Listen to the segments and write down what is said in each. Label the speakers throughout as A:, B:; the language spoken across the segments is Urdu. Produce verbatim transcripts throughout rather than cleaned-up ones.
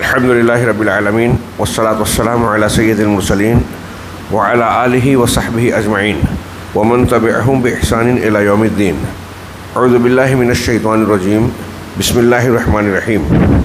A: الحمدللہ رب العالمین والصلاة والسلام علی سید المرسلین وعلی آلہ وصحبہ اجمعین ومن تبعہم بإحسان الی یوم الدین. اعوذ باللہ من الشیطان الرجیم. بسم اللہ الرحمن الرحیم.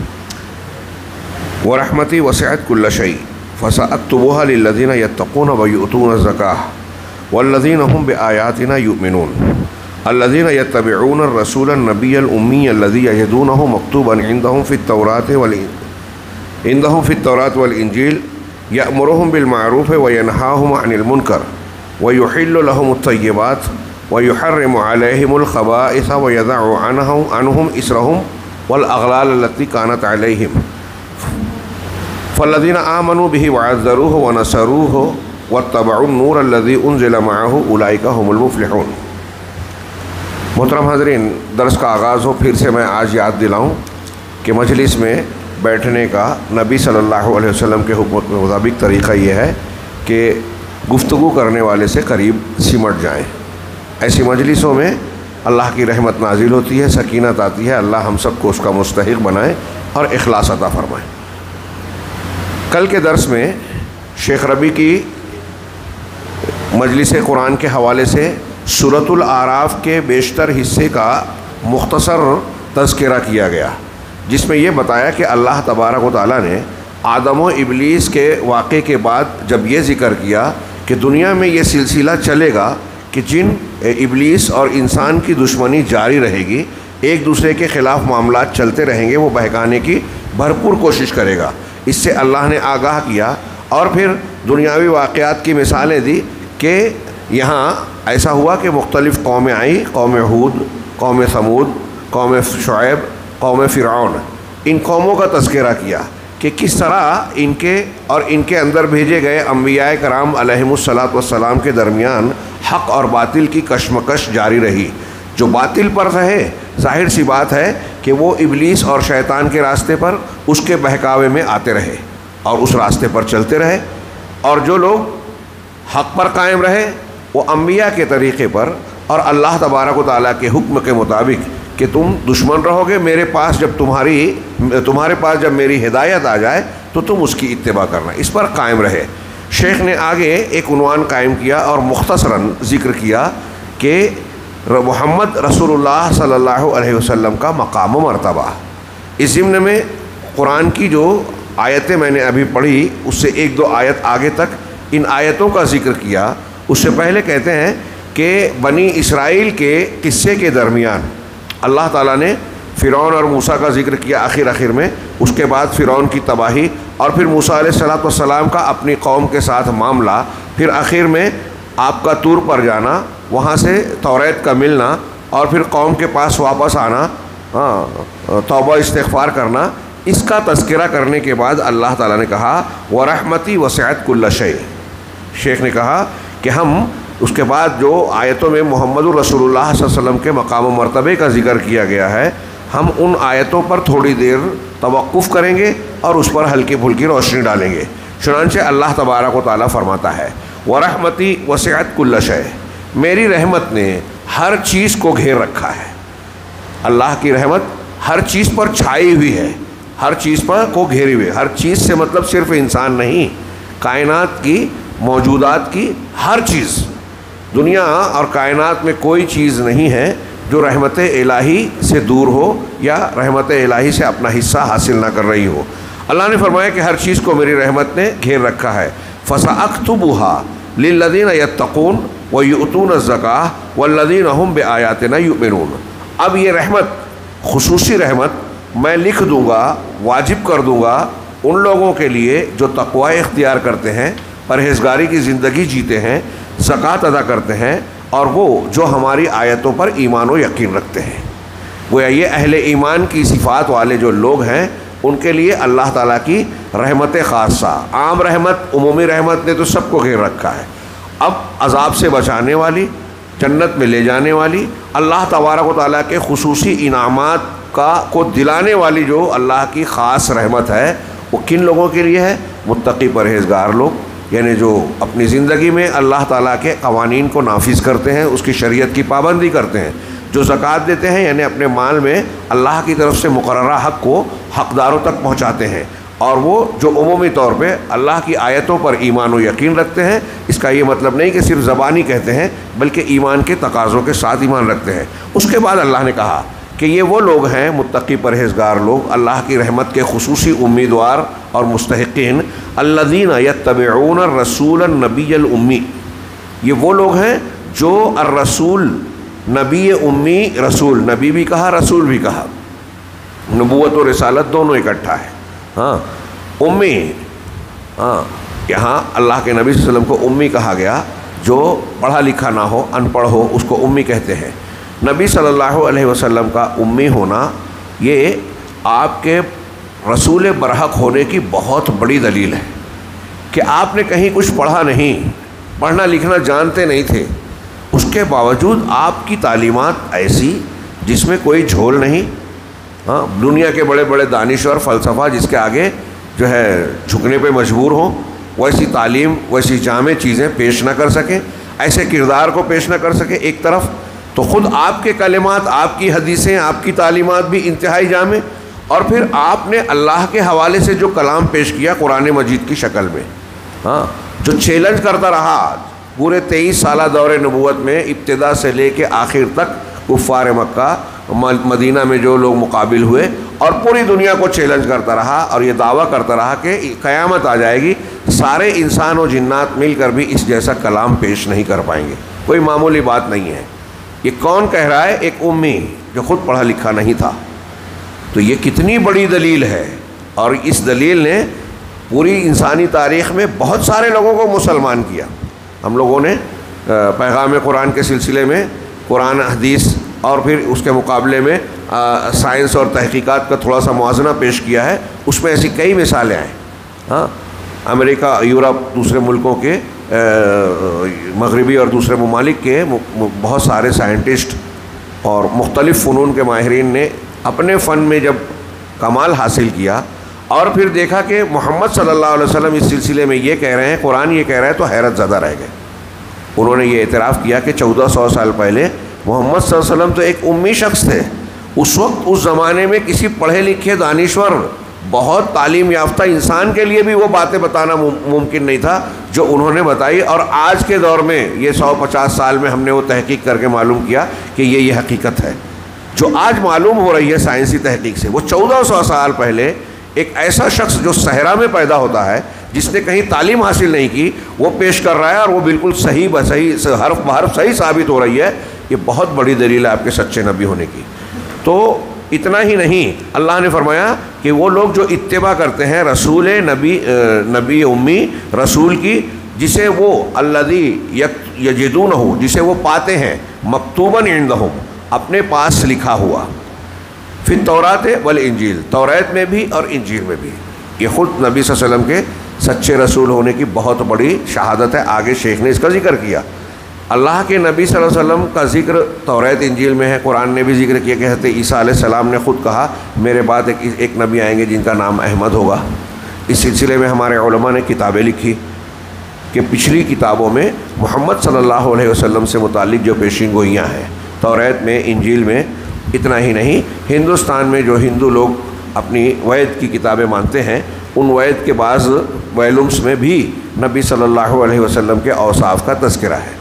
A: ورحمتی وسعت کل شیء فسأکتبها للذین یتقون ویؤتون الزکاة والذین هم بآیاتنا یؤمنون الذین یتبعون الرسول النبی الأمی الذی یجدونه مکتوبا عندهم فی التوراة والإنجیل عندهم في التوراة والإنجيل يأمرهم بالمعروف وينهاهم عن المنكر ويحل لهم الطيبات ويحرم عليهم الخبائث ويضع عنهم عنهم إسرهم والأغلال التي كانت عليهم فالذين آمنوا به وعزروه ونصروه واتبعوا النور الذي أنزل معه أولئك هم المفلحون. محترم حاضرین، درس کا آغاز ہو پھر سے میں آج یاد دلاؤں کہ مجلس میں بیٹھنے کا نبی صلی اللہ علیہ وسلم کے حکم کے مطابق طریقہ یہ ہے کہ گفتگو کرنے والے سے قریب سمٹ جائیں. ایسی مجلسوں میں اللہ کی رحمت نازل ہوتی ہے، سکینت آتی ہے. اللہ ہم سب کو اس کا مستحق بنائے اور اخلاص عطا فرمائے. کل کے درس میں شیخ ربیع کی مجلس قرآن کے حوالے سے سورۃ الاعراف کے بیشتر حصے کا مختصر تذکرہ کیا گیا، جس میں یہ بتایا کہ اللہ تبارک و تعالیٰ نے آدم و ابلیس کے واقعے کے بعد جب یہ ذکر کیا کہ دنیا میں یہ سلسلہ چلے گا کہ جن ابلیس اور انسان کی دشمنی جاری رہے گی، ایک دوسرے کے خلاف معاملات چلتے رہیں گے، وہ بہکانے کی بھرپور کوشش کرے گا. اس سے اللہ نے آگاہ کیا اور پھر دنیاوی واقعات کی مثالیں دی کہ یہاں ایسا ہوا کہ مختلف قومیں آئیں، قوم ہود، قوم ثمود، قوم شعیب، قوم فرعون. ان قوموں کا تذکرہ کیا کہ کس طرح ان کے اور ان کے اندر بھیجے گئے انبیاء کرام علیہم الصلاۃ والسلام کے درمیان حق اور باطل کی کشمکش جاری رہی. جو باطل پر رہے، ظاہر سی بات ہے کہ وہ ابلیس اور شیطان کے راستے پر اس کے بہکاوے میں آتے رہے اور اس راستے پر چلتے رہے، اور جو لوگ حق پر قائم رہے وہ انبیاء کے طریقے پر اور اللہ تبارک و تعالیٰ کے حکم کے مطابق کہ تم دشمن رہو گے، میرے پاس جب تمہاری تمہارے پاس جب میری ہدایت آ جائے تو تم اس کی اتباع کرنا، اس پر قائم رہے. شیخ نے آگے ایک عنوان قائم کیا اور مختصراً ذکر کیا کہ محمد رسول اللہ صلی اللہ علیہ وسلم کا مقام و مرتبہ. اس ضمن میں قرآن کی جو آیتیں میں نے ابھی پڑھی اس سے ایک دو آیت آگے تک ان آیتوں کا ذکر کیا. اس سے پہلے کہتے ہیں کہ بنی اسرائیل کے قصے کے درمیان اللہ تعالیٰ نے فرعون اور موسیٰ کا ذکر کیا آخر آخر میں، اس کے بعد فرعون کی تباہی اور پھر موسیٰ علیہ الصلاۃ والسلام کا اپنی قوم کے ساتھ معاملہ، پھر آخر میں آپ کا طور پر جانا، وہاں سے توریت کا ملنا اور پھر قوم کے پاس واپس آنا، ہاں توبہ استغفار کرنا. اس کا تذکرہ کرنے کے بعد اللہ تعالیٰ نے کہا وَرَحْمَتِي وَسِعَتْ كُلَّ شَيْءٍ. شیخ نے کہا کہ ہم اس کے بعد جو آیتوں میں محمد الرسول اللہ صلی اللہ علیہ وسلم کے مقام و مرتبے کا ذکر کیا گیا ہے، ہم ان آیتوں پر تھوڑی دیر توقف کریں گے اور اس پر ہلکی پھلکی روشنی ڈالیں گے. چنانچہ اللہ تبارک و تعالیٰ فرماتا ہے وَرَحْمَتِي وَسِعَتْ كُلَّ شَيْءٍ، میری رحمت نے ہر چیز کو گھیر رکھا ہے. اللہ کی رحمت ہر چیز پر چھائی ہوئی ہے، ہر چیز پر کو گھیری ہوئی ہے. ہر چیز سے مطلب صرف انسان نہیں، کائنات کی، موجودات کی ہر چیز. دنیا اور کائنات میں کوئی چیز نہیں ہے جو رحمت الہی سے دور ہو یا رحمت الہی سے اپنا حصہ حاصل نہ کر رہی ہو. اللہ نے فرمایا کہ ہر چیز کو میری رحمت نے گھیر رکھا ہے. فَسَأَكْتُبُهَا لِلَّذِينَ يَتَّقُونَ وَيُؤْتُونَ الزَّكَاةَ وَالَّذِينَ هُمْ بِآيَاتِنَا يُؤْمِنُونَ. اب یہ رحمت، خصوصی رحمت میں لکھ دوں گا، واجب کر دوں گا ان لوگوں کے لیے جو تقوی اختیار کرتے ہیں، پرہیزگاری کی زندگی جیتے ہیں، زکوٰۃ ادا کرتے ہیں، اور وہ جو ہماری آیتوں پر ایمان و یقین رکھتے ہیں. گویا یہ اہل ایمان کی صفات والے جو لوگ ہیں ان کے لیے اللہ تعالیٰ کی رحمت خاصہ، عام رحمت، عمومی رحمت نے تو سب کو گھیر رکھا ہے. اب عذاب سے بچانے والی، جنت میں لے جانے والی، اللہ تبارک و تعالیٰ کے خصوصی انعامات کا کو دلانے والی جو اللہ کی خاص رحمت ہے، وہ کن لوگوں کے لیے ہے؟ متقی پرہیزگار لوگ، یعنی جو اپنی زندگی میں اللہ تعالیٰ کے قوانین کو نافذ کرتے ہیں، اس کی شریعت کی پابندی کرتے ہیں، جو زکوٰۃ دیتے ہیں یعنی اپنے مال میں اللہ کی طرف سے مقررہ حق کو حقداروں تک پہنچاتے ہیں، اور وہ جو عمومی طور پہ اللہ کی آیتوں پر ایمان و یقین رکھتے ہیں. اس کا یہ مطلب نہیں کہ صرف زبانی کہتے ہیں بلکہ ایمان کے تقاضوں کے ساتھ ایمان رکھتے ہیں. اس کے بعد اللہ نے کہا کہ یہ وہ لوگ ہیں متقی پرہیزگار لوگ، اللہ کی رحمت کے خصوصی امیدوار اور مستحقین. الذین یتبعون الرسول النبی الامی، یہ وہ لوگ ہیں جو الرسول نبی امی، رسول نبی بھی کہا رسول بھی کہا، نبوت و رسالت دونوں اکٹھا ہے. ہاں امی، ہاں یہاں اللہ کے نبی صلی اللہ علیہ وسلم کو امی کہا گیا، جو پڑھا لکھا نہ ہو، ان پڑھ ہو، اس کو امی کہتے ہیں. نبی صلی اللہ علیہ وسلم کا امی ہونا یہ آپ کے رسول برحق ہونے کی بہت بڑی دلیل ہے کہ آپ نے کہیں کچھ پڑھا نہیں، پڑھنا لکھنا جانتے نہیں تھے، اس کے باوجود آپ کی تعلیمات ایسی جس میں کوئی جھول نہیں. ہاں دنیا کے بڑے بڑے دانشور فلسفہ جس کے آگے جو ہے جھکنے پہ مجبور ہوں، ویسی تعلیم ویسی جامع چیزیں پیش نہ کر سکیں، ایسے کردار کو پیش نہ کر سکیں ایک طرف. تو خود آپ کے کلمات، آپ کی حدیثیں، آپ کی تعلیمات بھی انتہائی جامع، اور پھر آپ نے اللہ کے حوالے سے جو کلام پیش کیا قرآن مجید کی شکل میں، ہاں جو چیلنج کرتا رہا پورے تیئیس سالہ دور نبوت میں، ابتدا سے لے کے آخر تک کفار مکہ مدینہ میں جو لوگ مقابل ہوئے، اور پوری دنیا کو چیلنج کرتا رہا اور یہ دعویٰ کرتا رہا کہ قیامت آ جائے گی سارے انسان و جنات مل کر بھی اس جیسا کلام پیش نہیں کر پائیں گے. کوئی معمولی بات نہیں ہے. یہ کون کہہ رہا ہے؟ ایک امی جو خود پڑھا لکھا نہیں تھا. تو یہ کتنی بڑی دلیل ہے، اور اس دلیل نے پوری انسانی تاریخ میں بہت سارے لوگوں کو مسلمان کیا. ہم لوگوں نے پیغام قرآن کے سلسلے میں قرآن حدیث اور پھر اس کے مقابلے میں سائنس اور تحقیقات کا تھوڑا سا موازنہ پیش کیا ہے. اس میں ایسی کئی مثالیں ہیں. ہاں امریکہ، یورپ، دوسرے ملکوں کے، مغربی اور دوسرے ممالک کے بہت سارے سائنٹسٹ اور مختلف فنون کے ماہرین نے اپنے فن میں جب کمال حاصل کیا اور پھر دیکھا کہ محمد صلی اللہ علیہ وسلم اس سلسلے میں یہ کہہ رہے ہیں، قرآن یہ کہہ رہا ہے، تو حیرت زدہ رہ گئے. انہوں نے یہ اعتراف کیا کہ چودہ سو سال پہلے محمد صلی اللہ علیہ وسلم تو ایک امی شخص تھے. اس وقت اس زمانے میں کسی پڑھے لکھے دانشور بہت تعلیم یافتہ انسان کے لیے بھی وہ باتیں بتانا ممکن نہیں تھا جو انہوں نے بتائی. اور آج کے دور میں یہ سو پچاس سال میں ہم نے وہ تحقیق کر کے معلوم کیا کہ یہ یہ حقیقت ہے جو آج معلوم ہو رہی ہے سائنسی تحقیق سے. وہ چودہ سو سال پہلے ایک ایسا شخص جو صحرا میں پیدا ہوتا ہے، جس نے کہیں تعلیم حاصل نہیں کی، وہ پیش کر رہا ہے اور وہ بالکل صحیح بصحیح حرف بحرف صحیح ثابت ہو رہی ہے. یہ بہت بڑی دلیل ہے آپ کے سچے نبی ہونے کی. تو اتنا ہی نہیں، اللہ نے فرمایا کہ وہ لوگ جو اتباع کرتے ہیں رسول نبی نبی امی رسول کی، جسے وہ الذی یجدونہ، جسے وہ پاتے ہیں مکتوباً عندہم، اپنے پاس لکھا ہوا، فی التوراۃ والانجیل، توریت میں بھی اور انجیل میں بھی. یہ خود نبی صلی اللہ علیہ وسلم کے سچے رسول ہونے کی بہت بڑی شہادت ہے. آگے شیخ نے اس کا ذکر کیا. اللہ کے نبی صلی اللہ علیہ وسلم کا ذکر توریت انجیل میں ہے. قرآن نے بھی ذکر کیا کہ حضرت عیسیٰ علیہ السلام نے خود کہا میرے بعد ایک ایک نبی آئیں گے جن کا نام احمد ہوگا. اس سلسلے میں ہمارے علماء نے کتابیں لکھی کہ پچھلی کتابوں میں محمد صلی اللہ علیہ وسلم سے متعلق جو پیشین گوئیاں ہیں توریت میں، انجیل میں. اتنا ہی نہیں، ہندوستان میں جو ہندو لوگ اپنی وید کی کتابیں مانتے ہیں، ان وید کے بعض ویلومس میں بھی نبی صلی اللہ علیہ وسلم کے اوصاف کا تذکرہ ہے.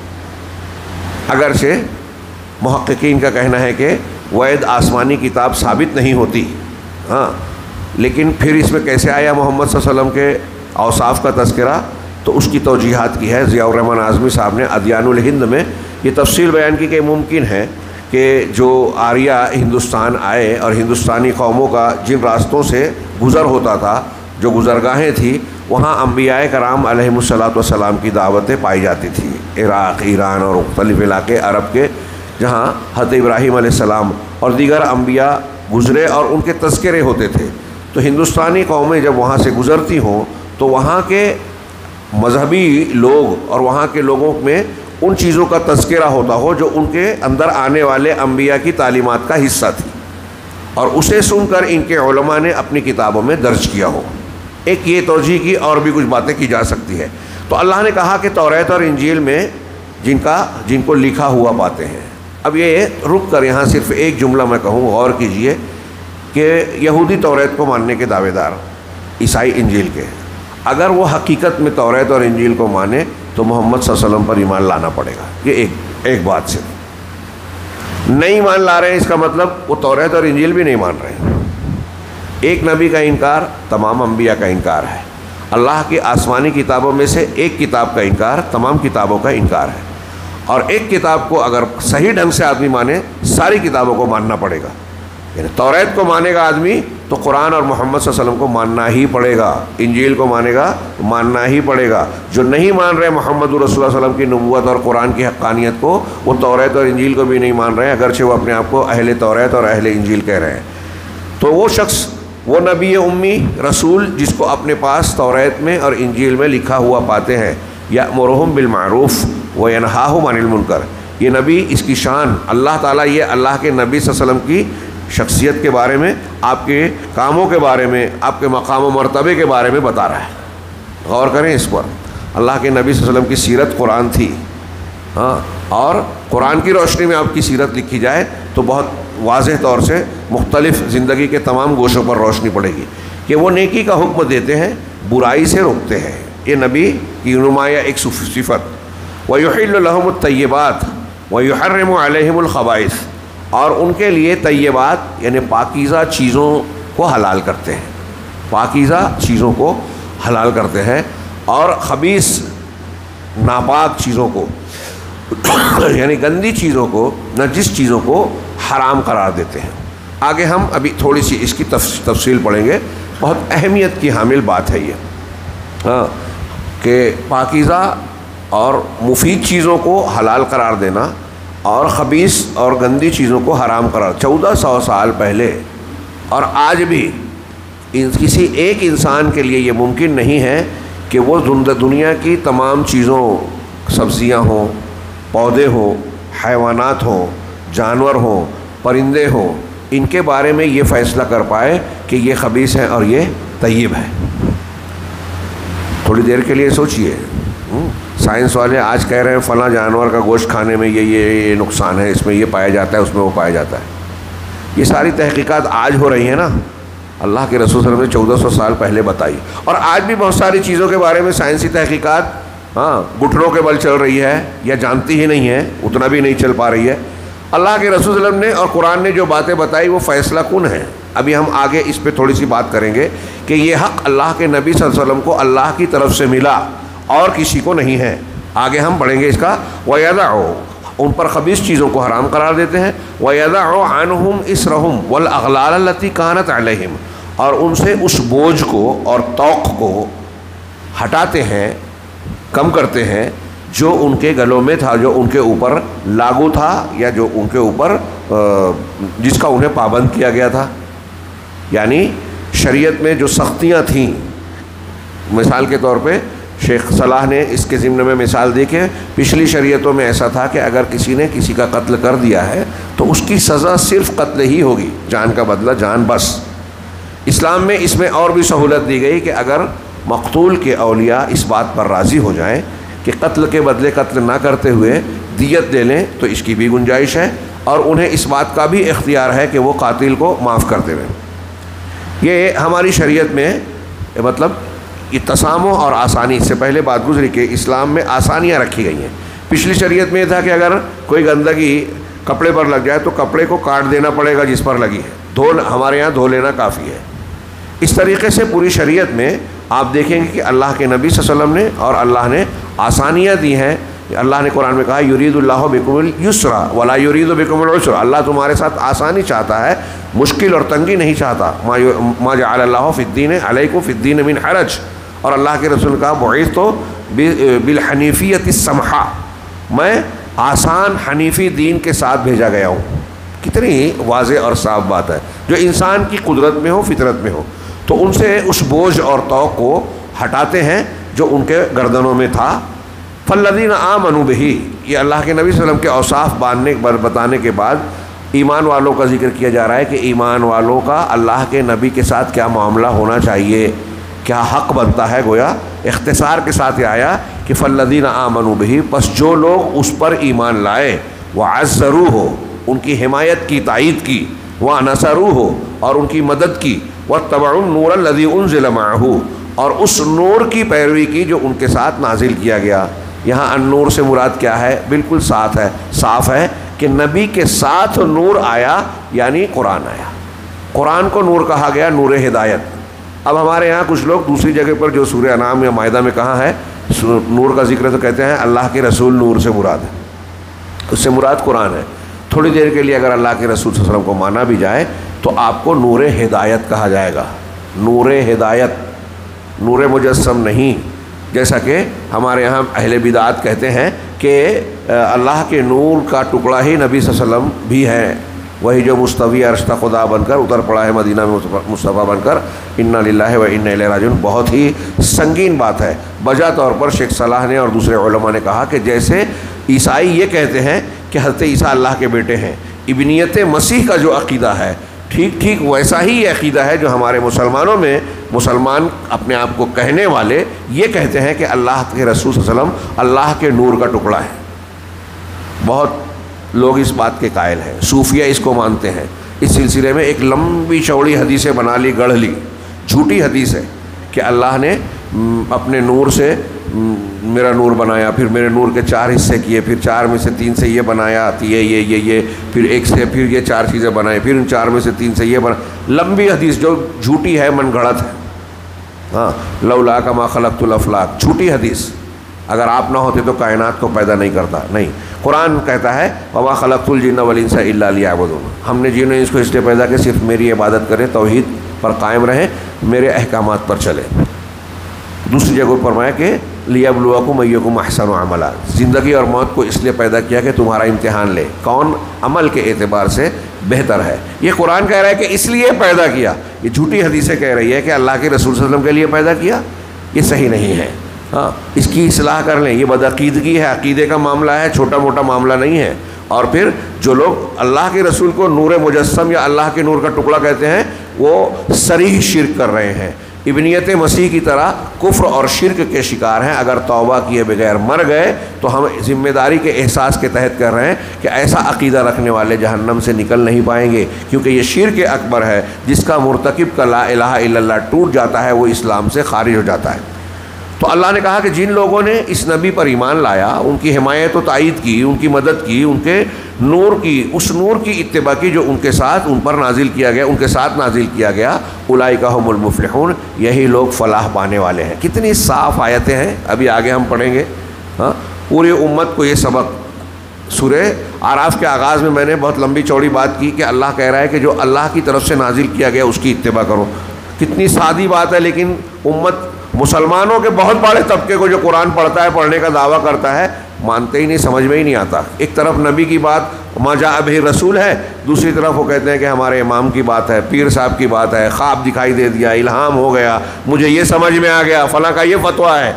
A: اگرچہ محققین کا کہنا ہے کہ وید آسمانی کتاب ثابت نہیں ہوتی، ہاں لیکن پھر اس میں کیسے آیا محمد صلی اللہ علیہ وسلم کے اوصاف کا تذکرہ؟ تو اس کی توجیحات کی ہے. ضیاء الرحمن اعظمی صاحب نے ادیان الہند میں یہ تفصیل بیان کی کہ ممکن ہے کہ جو آریہ ہندوستان آئے اور ہندوستانی قوموں کا جن راستوں سے گزر ہوتا تھا، جو گزرگاہیں تھیں، وہاں انبیاء کرام علیہم الصلاۃ والسلام کی دعوتیں پائی جاتی تھیں. عراق، ایران اور مختلف علاقے عرب کے جہاں حضرت ابراہیم علیہ السلام اور دیگر انبیاء گزرے اور ان کے تذکرے ہوتے تھے. تو ہندوستانی قومیں جب وہاں سے گزرتی ہوں تو وہاں کے مذہبی لوگ اور وہاں کے لوگوں میں ان چیزوں کا تذکرہ ہوتا ہو جو ان کے اندر آنے والے انبیاء کی تعلیمات کا حصہ تھی، اور اسے سن کر ان کے علماء نے اپنی کتابوں میں درج کیا ہو. ایک یہ توجیہ کی، اور بھی کچھ باتیں کی جا سکتی ہے. تو اللہ نے کہا کہ توریت اور انجیل میں جن کا جن کو لکھا ہوا پاتے ہیں. اب یہ رک کر یہاں صرف ایک جملہ میں کہوں، غور کیجئے کہ یہودی توریت کو ماننے کے دعوے دار عیسائی انجیل کے، اگر وہ حقیقت میں توریت اور انجیل کو مانے تو محمد صلی اللہ علیہ وسلم پر ایمان لانا پڑے گا. یہ ایک ایک بات سے نہیں ایمان لا رہے ہیں اس کا مطلب وہ توریت اور انجیل بھی نہیں مان رہے ہیں. ایک نبی کا انکار تمام انبیاء کا انکار ہے. اللہ کی آسمانی کتابوں میں سے ایک کتاب کا انکار تمام کتابوں کا انکار ہے، اور ایک کتاب کو اگر صحیح ڈھنگ سے آدمی مانے ساری کتابوں کو ماننا پڑے گا. یعنی توریت کو مانے گا آدمی تو قرآن اور محمد صلی اللہ علیہ وسلم کو ماننا ہی پڑے گا، انجیل کو مانے گا تو ماننا ہی پڑے گا. جو نہیں مان رہے محمد رسول اللہ صلی اللہ علیہ وسلم کی نبوت اور قرآن کی حقانیت کو، وہ توریت اور انجیل کو بھی نہیں مان رہے ہیں، اگرچہ وہ اپنے آپ کو اہل توریت اور اہل انجیل کہہ رہے ہیں. تو وہ شخص، وہ نبی امی رسول جس کو اپنے پاس توریت میں اور انجیل میں لکھا ہوا پاتے ہیں، یأمرہم بالمعروف وینہاہم عن المنکر، یہ نبی، اس کی شان اللہ تعالیٰ یہ اللہ کے نبی صلی اللہ علیہ وسلم کی شخصیت کے بارے میں، آپ کے کاموں کے بارے میں، آپ کے مقام و مرتبے کے بارے میں بتا رہا ہے. غور کریں اس پر. اللہ کے نبی صلی اللہ علیہ وسلم کی سیرت قرآن تھی، ہاں، اور قرآن کی روشنی میں آپ کی سیرت لکھی جائے تو بہت واضح طور سے مختلف زندگی کے تمام گوشوں پر روشنی پڑے گی کہ وہ نیکی کا حکم دیتے ہیں، برائی سے روکتے ہیں. یہ نبی کی نمایاں ایک صفت. وَيُحِلُّ لَهُمُ الطَّيِّبَاتِ وَيُحَرِّمُ عَلَيْهِمُ الْخَبَائِثَ، اور ان کے لیے طیبات یعنی پاکیزہ چیزوں کو حلال کرتے ہیں، پاکیزہ چیزوں کو حلال کرتے ہیں، اور خبیث ناپاک چیزوں کو یعنی گندی چیزوں کو، نجس چیزوں کو حرام قرار دیتے ہیں. آگے ہم ابھی تھوڑی سی اس کی تفصیل پڑھیں گے. بہت اہمیت کی حامل بات ہے یہ، ہاں، کہ پاکیزہ اور مفید چیزوں کو حلال قرار دینا اور خبیث اور گندی چیزوں کو حرام قرار. چودہ سو سال پہلے اور آج بھی کسی ایک انسان کے لیے یہ ممکن نہیں ہے کہ وہ دنیا کی تمام چیزوں، سبزیاں ہوں، پودے ہوں، حیوانات ہوں، جانور ہوں، پرندے ہوں، ان کے بارے میں یہ فیصلہ کر پائے کہ یہ خبیث ہے اور یہ طیب ہے. تھوڑی دیر کے لیے سوچئے. سائنس والے آج کہہ رہے ہیں فلاں جانور کا گوشت کھانے میں یہ یہ یہ نقصان ہے، اس میں یہ پایا جاتا ہے، اس میں وہ پایا جاتا ہے. یہ ساری تحقیقات آج ہو رہی ہیں نا، اللہ کے رسول صلی اللہ علیہ وسلم نے چودہ سو سال پہلے بتائی. اور آج بھی بہت ساری چیزوں کے بارے میں سائنسی تحقیقات ہاں گھٹنوں کے بل چل رہی ہے، یا جانتی ہی نہیں ہے، اتنا بھی نہیں چل پا رہی ہے. اللہ کے رسول صلی اللہ علیہ وسلم نے اور قرآن نے جو باتیں بتائی وہ فیصلہ کن ہے. ابھی ہم آگے اس پہ تھوڑی سی بات کریں گے کہ یہ حق اللہ کے نبی صلی اللہ علیہ وسلم کو اللہ کی طرف سے ملا اور کسی کو نہیں ہے. آگے ہم پڑھیں گے اس کا. وَيَدَعُ، ان پر خبیث چیزوں کو حرام قرار دیتے ہیں. وَيَدَعُ عَنْهُمْ إِسْرَهُمْ وَالْأَغْلَالَ الَّتِي كَانَتْ عَلَيْهِمْ، اور ان سے اس بوجھ کو اور توق کو ہٹاتے ہیں، کم کرتے ہیں جو ان کے گلوں میں تھا، جو ان کے اوپر لاگو تھا، یا جو ان کے اوپر جس کا انہیں پابند کیا گیا تھا. یعنی شریعت میں جو سختیاں تھیں، مثال کے طور پہ شیخ صلاح نے اس کے ضمن میں مثال دی کہ پچھلی شریعتوں میں ایسا تھا کہ اگر کسی نے کسی کا قتل کر دیا ہے تو اس کی سزا صرف قتل ہی ہوگی، جان کا بدلہ جان بس. اسلام میں اس میں اور بھی سہولت دی گئی کہ اگر مقتول کے اولیاء اس بات پر راضی ہو جائیں کہ قتل کے بدلے قتل نہ کرتے ہوئے دیت دے لیں تو اس کی بھی گنجائش ہے، اور انہیں اس بات کا بھی اختیار ہے کہ وہ قاتل کو معاف کر دیں. یہ ہماری شریعت میں مطلب یہ تسامح اور آسانی، اس سے پہلے بات گزری کہ اسلام میں آسانیاں رکھی گئی ہیں. پچھلی شریعت میں یہ تھا کہ اگر کوئی گندگی کپڑے پر لگ جائے تو کپڑے کو کاٹ دینا پڑے گا جس پر لگی ہے، دھو ہمارے یہاں دھو لینا کافی ہے. اس طریقے سے پوری شریعت میں آپ دیکھیں گے کہ اللہ کے نبی صلی اللہ علیہ وسلم نے اور اللہ نے آسانیاں دی ہیں. اللہ نے قرآن میں کہا یرید اللہ بکم اليسر ولا یرید بکم العسر، اللہ تمہارے ساتھ آسانی چاہتا ہے، مشکل اور تنگی نہیں چاہتا. ما جعل اللہ فی الدین علیکم فی الدین من حرج، اور اللہ کے رسول کا بعثت بالحنیفیۃ السمحہ، میں آسان حنیفی دین کے ساتھ بھیجا گیا ہوں. کتنی واضح اور صاف بات ہے، جو انسان کی قدرت میں ہو، فطرت میں ہو. تو ان سے اس بوجھ اور توق کو ہٹاتے ہیں جو ان کے گردنوں میں تھا. فالذین آمنوا بہ، یہ اللہ کے نبی صلی اللہ علیہ وسلم کے اوصاف باندھنے بتانے کے بعد ایمان والوں کا ذکر کیا جا رہا ہے کہ ایمان والوں کا اللہ کے نبی کے ساتھ کیا معاملہ ہونا چاہیے، کیا حق بنتا ہے. گویا اختصار کے ساتھ یہ آیا کہ فالذین آمنوا بہ، پس جو لوگ اس پر ایمان لائے، وعزروہ، ان کی حمایت کی، تائید کی، ونصروہ، اور ان کی مدد کی، واتبعوا النور الذی انزل معہ، اور اس نور کی پیروی کی جو ان کے ساتھ نازل کیا گیا۔ یہاں النور سے مراد کیا ہے؟ بالکل ساتھ ہے، صاف ہے کہ نبی کے ساتھ نور آیا، یعنی قرآن آیا۔ قرآن کو نور کہا گیا، نور ہدایت۔ اب ہمارے یہاں کچھ لوگ دوسری جگہ پر جو سورہ انعام یا مائدہ میں کہاں ہے نور کا ذکر، تو کہتے ہیں اللہ کے رسول نور سے مراد ہے، اس سے مراد قرآن ہے۔ تھوڑی دیر کے لیے اگر اللہ کے رسول صلی اللہ علیہ وسلم کو مانا بھی جائے تو آپ کو نور ہدایت کہا جائے گا، نور ہدایت، نور مجسم نہیں، جیسا کہ ہمارے یہاں اہل بدعت کہتے ہیں کہ اللہ کے نور کا ٹکڑا ہی نبی صلی اللہ علیہ وسلم بھی ہے، وہی جو مستوی عرش تا خدا بن کر اتر پڑا ہے مدینہ میں مصطفیٰ بن کر۔ انا للہ و انا الیہ راجعون، بہت ہی سنگین بات ہے۔ بجا طور پر شیخ صلاح نے اور دوسرے علماء نے کہا کہ جیسے عیسائی یہ کہتے ہیں کہ حضرت عیسیٰ اللہ کے بیٹے ہیں، ابنیت مسیح کا جو عقیدہ ہے ٹھیک ٹھیک ویسا ہی یہ عقیدہ ہے جو ہمارے مسلمانوں میں مسلمان اپنے آپ کو کہنے والے یہ کہتے ہیں کہ اللہ کے رسول صلی اللہ علیہ وسلم اللہ کے نور کا ٹکڑا ہے۔ بہت لوگ اس بات کے قائل ہیں، صوفیہ اس کو مانتے ہیں۔ اس سلسلے میں ایک لمبی چوڑی حدیثیں بنا لی، گڑھ لی، جھوٹی حدیث ہے کہ اللہ نے اپنے نور سے میرا نور بنایا، پھر میرے نور کے چار حصے کیے، پھر چار میں سے تین سے یہ بنایا، یہ یہ یہ یہ پھر ایک سے پھر یہ چار چیزیں بنائیں، پھر ان چار میں سے تین سے یہ بنا، لمبی حدیث جو جھوٹی ہے، من گھڑت ہے۔ ہاں، لولا کما خلقت الافلاک، جھوٹی حدیث۔ اگر آپ نہ ہوتے تو کائنات کو پیدا نہیں کرتا، نہیں۔ قرآن کہتا ہے وما خلقت الجن والانس الا لیعبدون، ہم نے جن و انس کو اس لیے پیدا کہ صرف میری عبادت کریں، توحید پر قائم رہیں، میرے احکامات پر چلیں۔ دوسری جگہ فرمایا کہ لیبلوکم ایکم احسن عملا، زندگی اور موت کو اس لیے پیدا کیا کہ تمہارا امتحان لے کون عمل کے اعتبار سے بہتر ہے۔ یہ قرآن کہہ رہا ہے کہ اس لیے پیدا کیا، یہ جھوٹی حدیثیں کہہ رہی ہے کہ اللہ کے رسول صلی اللہ علیہ وسلم کے لیے پیدا کیا، یہ صحیح نہیں ہے۔ ہاں، اس کی اصلاح کر لیں، یہ بدعقیدگی ہے، عقیدے کا معاملہ ہے، چھوٹا موٹا معاملہ نہیں ہے۔ اور پھر جو لوگ اللہ کے رسول کو نور مجسم یا اللہ کے نور کا ٹکڑا کہتے ہیں وہ صریح شرک کر رہے ہیں، ابنیت مسیح کی طرح کفر اور شرک کے شکار ہیں۔ اگر توبہ کیے بغیر مر گئے تو ہم ذمہ داری کے احساس کے تحت کر رہے ہیں کہ ایسا عقیدہ رکھنے والے جہنم سے نکل نہیں پائیں گے، کیونکہ یہ شرک اکبر ہے جس کا مرتکب کا لا الہ الا اللہ ٹوٹ جاتا ہے، وہ اسلام سے خارج ہو جاتا ہے۔ تو اللہ نے کہا کہ جن لوگوں نے اس نبی پر ایمان لایا، ان کی حمایت و تائید کی، ان کی مدد کی، ان کے نور کی، اس نور کی اتباع کی جو ان کے ساتھ ان پر نازل کیا گیا، ان کے ساتھ نازل کیا گیا، اولئک هم المفلحون، یہی لوگ فلاح پانے والے ہیں۔ کتنی صاف آیتیں ہیں، ابھی آگے ہم پڑھیں گے۔ ہاں، پوری امت کو یہ سبق، سورہ اعراف کے آغاز میں میں نے بہت لمبی چوڑی بات کی کہ اللہ کہہ رہا ہے کہ جو اللہ کی طرف سے نازل کیا گیا اس کی اتباع کرو۔ کتنی سادی بات ہے، لیکن امت مسلمانوں کے بہت بڑے طبقے کو جو قرآن پڑھتا ہے، پڑھنے کا دعویٰ کرتا ہے، مانتے ہی نہیں، سمجھ میں ہی نہیں آتا۔ ایک طرف نبی کی بات ما جاء بہ رسول ہے، دوسری طرف وہ کہتے ہیں کہ ہمارے امام کی بات ہے، پیر صاحب کی بات ہے، خواب دکھائی دے دیا، الہام ہو گیا، مجھے یہ سمجھ میں آ گیا، فلاں کا یہ فتویٰ ہے،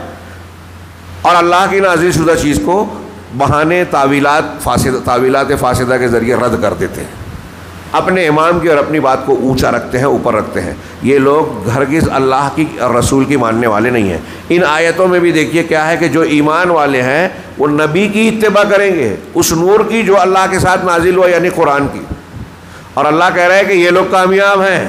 A: اور اللہ کی نازل شدہ چیز کو بہانے تعویلات فاسدہ تعویلات فاسدہ کے ذریعے رد کر دیتے ہیں، اپنے امام کی اور اپنی بات کو اونچا رکھتے ہیں، اوپر رکھتے ہیں۔ یہ لوگ ہرگز اللہ کی اور رسول کی ماننے والے نہیں ہیں۔ ان آیتوں میں بھی دیکھیے کیا ہے کہ جو ایمان والے ہیں وہ نبی کی اتباع کریں گے، اس نور کی جو اللہ کے ساتھ نازل ہوا، یعنی قرآن کی۔ اور اللہ کہہ رہا ہے کہ یہ لوگ کامیاب ہیں۔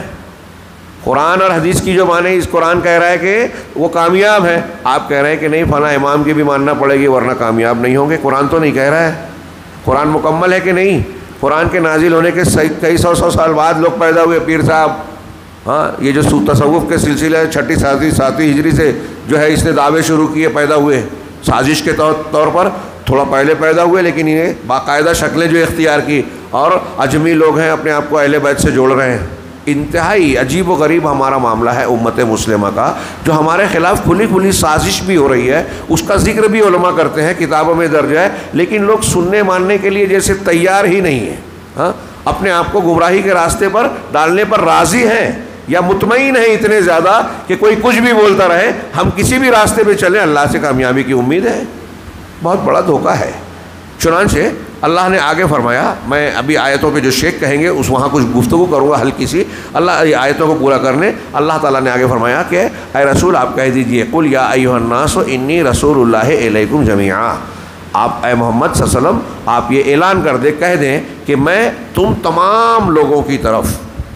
A: قرآن اور حدیث کی جو مانے، اس قرآن کہہ رہا ہے کہ وہ کامیاب ہے، آپ کہہ رہے ہیں کہ نہیں فلاں امام کی بھی ماننا پڑے گی ورنہ کامیاب نہیں ہوں گے۔ قرآن تو نہیں کہہ رہا ہے، قرآن مکمل ہے کہ نہیں؟ قرآن کے نازل ہونے کے کئی سو سو سال بعد لوگ پیدا ہوئے، پیر صاحب۔ ہاں، یہ جو تصوف کے سلسلے چھٹی ساتویں ساتویں ہجری سے جو ہے اس نے دعوے شروع کیے، پیدا ہوئے سازش کے طور پر، تھوڑا پہلے پیدا ہوئے لیکن انہیں باقاعدہ شکلیں جو اختیار کی، اور اجمی لوگ ہیں، اپنے آپ کو اہل بیت سے جوڑ رہے ہیں۔ انتہائی عجیب و غریب ہمارا معاملہ ہے امت مسلمہ کا، جو ہمارے خلاف کھلی کھلی سازش بھی ہو رہی ہے، اس کا ذکر بھی علماء کرتے ہیں، کتابوں میں درج ہے، لیکن لوگ سننے ماننے کے لیے جیسے تیار ہی نہیں ہیں۔ ہاں، اپنے آپ کو گمراہی کے راستے پر ڈالنے پر راضی ہیں یا مطمئن ہیں اتنے زیادہ کہ کوئی کچھ بھی بولتا رہے، ہم کسی بھی راستے پہ چلیں، اللہ سے کامیابی کی امید ہے۔ بہت بڑا دھوکہ ہے۔ چنانچہ اللہ نے آگے فرمایا، میں ابھی آیتوں پہ جو شیخ کہیں گے اس وہاں کچھ گفتگو کروں گا ہلکی سی، اللہ آیتوں کو پورا کرنے اللہ تعالیٰ نے آگے فرمایا کہ اے رسول آپ کہہ دیجئے قل یا ایھا الناس انی رسول اللہ الیکم جمیعا، آپ اے محمد صلی اللہ علیہ وسلم آپ یہ اعلان کر دیں، کہہ دیں کہ میں تم تمام لوگوں کی طرف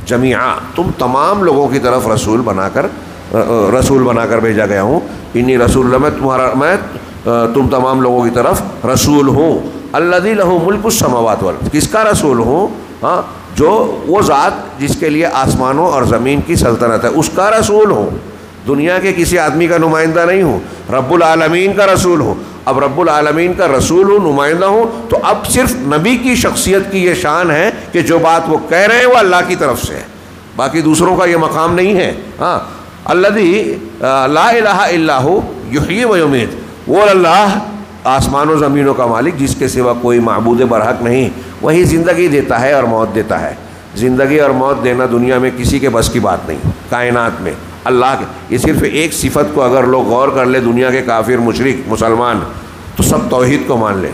A: जमीआ, तुम तमाम लोगों की तरफ रसूल बना कर रसूल बना कर भेजा गया हूँ। इन्नी रसूल, मैं तुम्हारा मैं तुम तमाम लोगों की तरफ रसूल हूँ। अल्लज़ी लहू मुल्कुस समावात वल, किसका रसूल हूँ? हाँ, जो वो ज़ात जिसके लिए आसमानों और ज़मीन की सल्तनत है, उसका रसूल हूँ। दुनिया के किसी आदमी का नुमाइंदा नहीं हूँ, रब्बुल आलमीन का रसूल हूँ। अब रब्बुल आलमीन का रसूल हूँ, नुमाइंदा हूँ, तो अब सिर्फ नबी की शख्सियत की ये शान है कि जो बात वो कह रहे हैं वो अल्लाह की तरफ से है, बाकी दूसरों का ये मकाम नहीं है। हाँ, अल्लज़ी ला इलाहा इल्ला हु युहयी व युमीत, वो अल्लाह आसमानों ज़मीनों का मालिक जिसके सिवा कोई माबूद बरहक नहीं, वही ज़िंदगी देता है और मौत देता है। ज़िंदगी और मौत देना दुनिया में किसी के बस की बात नहीं, कायनात में अल्लाह के। ये सिर्फ एक सिफत को अगर लोग गौर कर ले, दुनिया के काफिर, मुशरिक, मुसलमान, तो सब तौहीद को मान ले।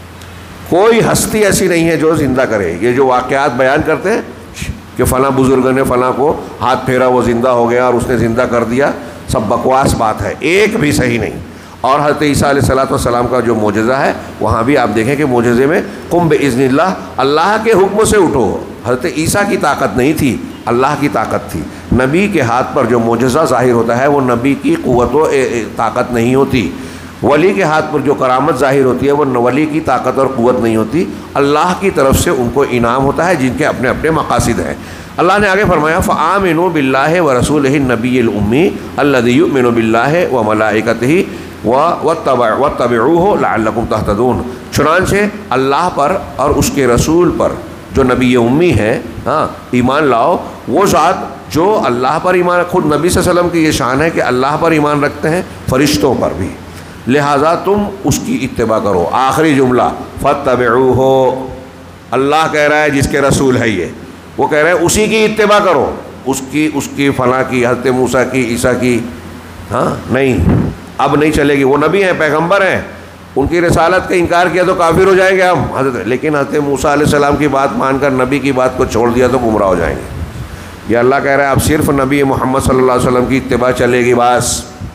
A: कोई हस्ती ऐसी नहीं है जो ज़िंदा करे। ये जो वाक़यात बयान करते हैं कि फ़लाँ बुज़ुर्ग ने फ़लाँ को हाथ फेरा, वो ज़िंदा हो गया और उसने ज़िंदा कर दिया, सब बकवास बात है, एक भी सही नहीं। और हज़रत ईसा अलैहिस्सलाम का जो मोजज़ा है, वहाँ भी आप देखें कि मोजज़े में कुम बिइज़्निल्लाह, अल्लाह के हुक्म से उठो। हज़रत ईसा की ताकत नहीं थी, अल्लाह की ताकत थी। नबी के हाथ पर जो मोजज़ा ज़ाहिर होता है वो नबी की क़ुव्वत व ताकत नहीं होती। वली के हाथ पर जो करामत ज़ाहिर होती है वो वली की ताकत और क़ुव्वत नहीं होती, अल्लाह की तरफ से उनको इनाम होता है जिनके अपने अपने मकासिद हैं। अल्लाह ने आगे फरमाया, फ़आमिनू बिल्लाहि व रसूलिहि नबिय्यिल उम्मी अल्लज़ी युमिनु बिल्लाहि व मलाइकतिहि व वत्तबिऊहु लअल्लकुम तहतदून। चुनांचे अल्लाह पर और उसके रसूल पर जो नबी उम्मी है, हाँ, ईमान लाओ। वो ज़ात जो अल्लाह पर ईमान, खुद नबी सल्लल्लाहु अलैहि वसल्लम की ये शान है कि अल्लाह पर ईमान रखते हैं, फ़रिश्तों पर भी, लिहाजा तुम उसकी इत्तिबा करो। आखिरी जुमला फत्तबिऊहु, अल्लाह कह रहा है जिसके रसूल है ये, वो कह रहे हैं उसी की इत्तिबा करो, उसकी उसकी फ़लाँ की, हज़रत मूसा की, ईसा की, हाँ नहीं, अब नहीं चलेगी। वो नबी हैं, पैगंबर हैं, उनकी रिसालत का इनकार किया तो काफिर हो जाएंगे हम हज़रत, लेकिन हज़रत मूसा अलैहिस्सलाम की बात मानकर नबी की बात को छोड़ दिया तो गुमराह हो जाएंगे। ये अल्लाह कह रहा है अब सिर्फ नबी मोहम्मद सल्लल्लाहु अलैहि वसल्लम की इत्तिबा चलेगी बस।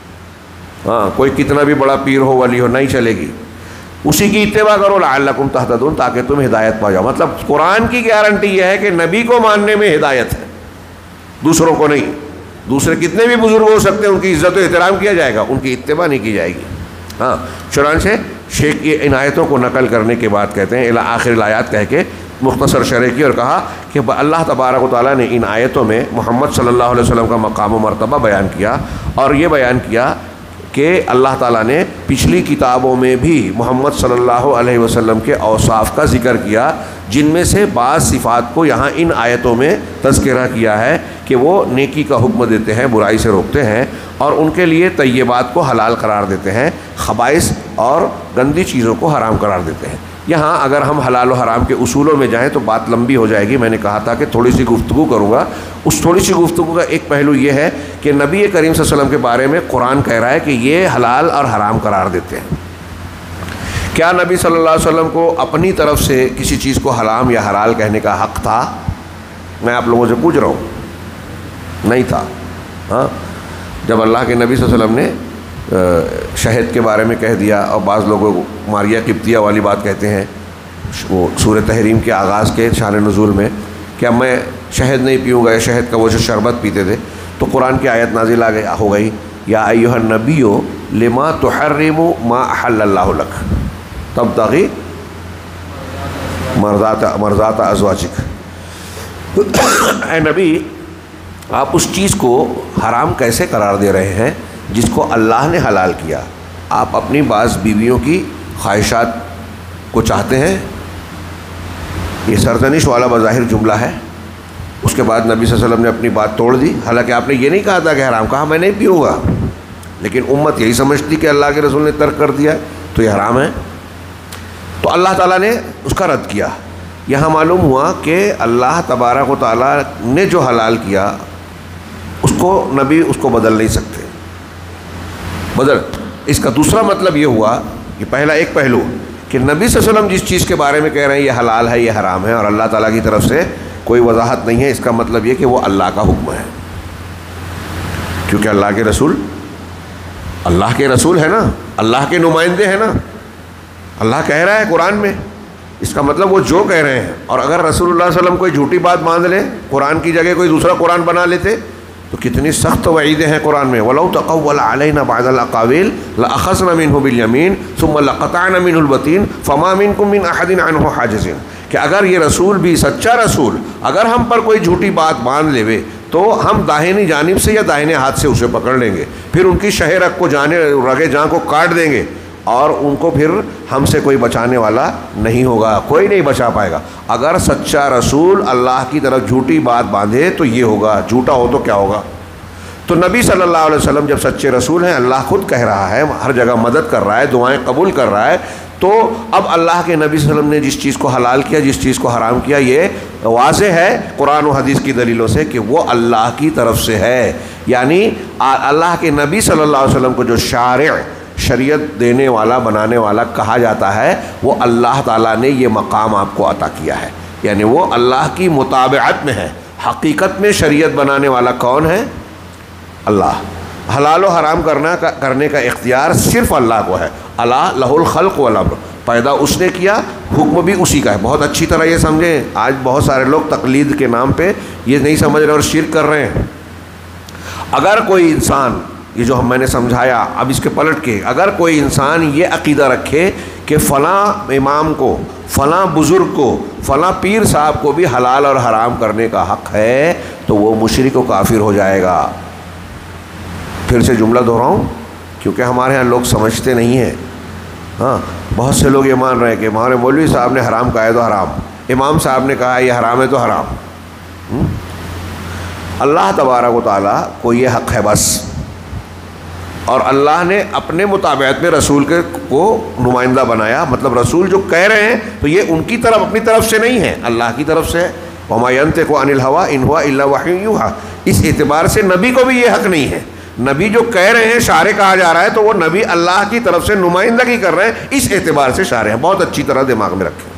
A: हाँ, कोई कितना भी बड़ा पीर हो, वली हो, नहीं चलेगी, उसी की इत्तिबा करो लअल्लकुम तहतदून, ताकि तुम हिदायत पा जाओ। मतलब कुरान की गारंटी यह है कि नबी को मानने में हिदायत है, दूसरों को नहीं। दूसरे कितने भी बुजुर्ग हो सकते हैं, उनकी इज्जत व एहतराम किया जाएगा, उनकी इत्तिबा नहीं की जाएगी। हाँ, चुनांचे शेख ये इन आयतों को नकल करने के बाद कहते हैं इला आखिर आयत कह के मुख्तसर शरह की और कहा कि अल्लाह तबारक व तआला ने इन आयतों में मोहम्मद सल्लल्लाहु अलैहि वसल्लम का मकाम व मर्तबा बयान किया, और ये बयान किया कि अल्लाह ताला ने पिछली किताबों में भी मोहम्मद सल्लल्लाहु अलैहि वसल्लम के औसाफ का ज़िक्र किया, जिनमें से बाज़ सिफ़ात को यहाँ इन आयतों में तज़किरा किया है कि वो नेकी का हुक्म देते हैं, बुराई से रोकते हैं, और उनके लिए तय्यबात को हलाल करार देते हैं, खबाइस और गंदी चीज़ों को हराम करार देते हैं। यहाँ अगर हम हलाल और हराम के उसूलों में जाएँ तो बात लंबी हो जाएगी। मैंने कहा था कि थोड़ी सी गुफ्तगू करूँगा। उस थोड़ी सी गुफ्तगू का एक पहलू ये है कि नबी करीम सल्लल्लाहु अलैहि वसल्लम के बारे में कुरान कह रहा है कि ये हलाल और हराम करार देते हैं। क्या नबी सल्लल्लाहु अलैहि वसल्लम को अपनी तरफ से किसी चीज़ को हराम या हलाल कहने का हक़ था? मैं आप लोगों से पूछ रहा हूँ, नहीं था। हाँ, जब अल्लाह के नबी सल्लल्लाहु अलैहि वसल्लम ने शहद के बारे में कह दिया, और बाज़ लोगों को मारिया किब्तिया वाली बात कहते हैं, वो सूरह तहरीम के आगाज़ के शान नुज़ूल में, क्या मैं शहद नहीं पीऊँगा, या शहद का वो जो शरबत पीते थे, तो कुरान की आयत नाजिल आ गई हो गई, या अय्युहन नबियो लिमा तुहर्रिमु मा अहल्लल्लाहु लक तब्तगी मर्ज़ात मर्ज़ात अज़वाजिक। ऐ नबी, आप उस चीज़ को हराम कैसे करार दे रहे हैं जिसको अल्लाह ने हलाल किया? आप अपनी बाज़ बीवियों की ख्वाहिशात को चाहते हैं। ये सरजनिश वाला बज़ाहिर जुमला है। उसके बाद नबी सल्लल्लाहु अलैहि वसल्लम ने अपनी बात तोड़ दी। हालांकि आपने ये नहीं कहा था कि हराम, कहा मैं नहीं पीऊँगा, लेकिन उम्मत यही समझती कि अल्लाह के रसूल ने तर्क कर दिया तो ये हराम है, तो अल्लाह ताला ने उसका रद्द किया। यहाँ मालूम हुआ कि अल्लाह तबारक व तआला ने जो हलाल किया उसको नबी उसको बदल नहीं सकते, बदल। इसका दूसरा मतलब ये हुआ कि पहला एक पहलू कि नबी सल्लल्लाहु अलैहि वसल्लम जिस चीज़ के बारे में कह रहे हैं ये हलाल है, ये हराम है, और अल्लाह ताला की तरफ से कोई वजाहत नहीं है, इसका मतलब ये कि वो अल्लाह का हुक्म है, क्योंकि अल्लाह के रसूल अल्लाह के रसूल है ना, अल्लाह के नुमाइंदे हैं ना। अल्लाह कह रहा है कुरान में اس کا مطلب وہ جو کہہ رہے ہیں، اور اگر رسول اللہ صلی اللہ علیہ وسلم کوئی جھوٹی بات باندھ لیں، قرآن کی جگہ کوئی دوسرا قرآن بنا لیتے، تو کتنی سخت وعیدیں ہیں قرآن میں. وَلَوْ تَقَوَّلَ عَلَيْنَا بَعْضَ الْأَقَاوِيلِ لَأَخَذْنَا مِنْهُ بِالْيَمِينِ ثُمَّ لَقَطَعْنَا مِنْهُ الْوَتِينَ فَمَا مِنْكُمْ مِنْ أَحَدٍ عَنْهُ حَاجِزٍ. کہ اگر یہ رسول بھی سچا رسول اگر ہم پر کوئی جھوٹی بات باندھ لے تو ہم داہنی جانب سے یا داہنے ہاتھ سے اسے پکڑ لیں گے، پھر ان کی شہ رگ کو جانے رگے جاں کو کاٹ دیں گے، اور ان کو پھر ہم سے کوئی بچانے والا نہیں ہوگا، کوئی نہیں بچا پائے گا. اگر سچا رسول اللہ کی طرف جھوٹی بات باندھے تو یہ ہوگا، جھوٹا ہو تو کیا ہوگا. تو نبی صلی اللہ علیہ وسلم جب سچے رسول ہیں، اللہ خود کہہ رہا ہے، ہر جگہ مدد کر رہا ہے، دعائیں قبول کر رہا ہے، تو اب اللہ کے نبی صلی اللہ علیہ وسلم نے جس چیز کو حلال کیا، جس چیز کو حرام کیا، یہ واضح ہے قرآن و حدیث کی دلیلوں سے کہ وہ اللہ کی طرف سے ہے. یعنی اللہ کے نبی صلی اللہ علیہ وسلم کو جو شارع، شریعت دینے والا بنانے والا کہا جاتا ہے، وہ اللہ تعالیٰ نے یہ مقام آپ کو عطا کیا ہے. یعنی وہ اللہ کی مطابعت میں ہے. حقیقت میں شریعت بنانے والا کون ہے؟ اللہ. حلال و حرام کرنا کرنے کا اختیار صرف اللہ کو ہے. اللہ لہ الخلق والامر، پیدا اس نے کیا، حکم بھی اسی کا ہے. بہت اچھی طرح یہ سمجھیں. آج بہت سارے لوگ تقلید کے نام پہ یہ نہیں سمجھ رہے اور شرک کر رہے ہیں. اگر کوئی انسان، یہ جو ہم میں نے سمجھایا اب اس کے پلٹ کے، اگر کوئی انسان یہ عقیدہ رکھے کہ فلاں امام کو، فلاں بزرگ کو، فلاں پیر صاحب کو بھی حلال اور حرام کرنے کا حق ہے، تو وہ مشرک و کافر ہو جائے گا. پھر سے جملہ دہراؤں کیونکہ ہمارے ہاں لوگ سمجھتے نہیں ہیں. ہاں بہت سے لوگ یہ مان رہے ہیں کہ ہمارے مولوی صاحب نے حرام کہا ہے تو حرام، امام صاحب نے کہا ہے یہ حرام ہے تو حرام. اللہ تبارک و تعالیٰ کو یہ حق ہے بس، اور اللہ نے اپنے مطابعت میں رسول کے کو نمائندہ بنایا. مطلب رسول جو کہہ رہے ہیں تو یہ ان کی طرف، اپنی طرف سے نہیں ہے، اللہ کی طرف سے ہے. وَمَا يَنطِقُ عَنِ الْهَوَىٰ إِنْ هُوَ إِلَّا وَحْيٌ يُوحَىٰ. اس اعتبار سے نبی کو بھی یہ حق نہیں ہے. نبی جو کہہ رہے ہیں شارع کہا جا رہا ہے تو وہ نبی اللہ کی طرف سے نمائندگی کر رہے ہیں، اس اعتبار سے شارع ہیں. بہت اچھی طرح دماغ میں رکھیں.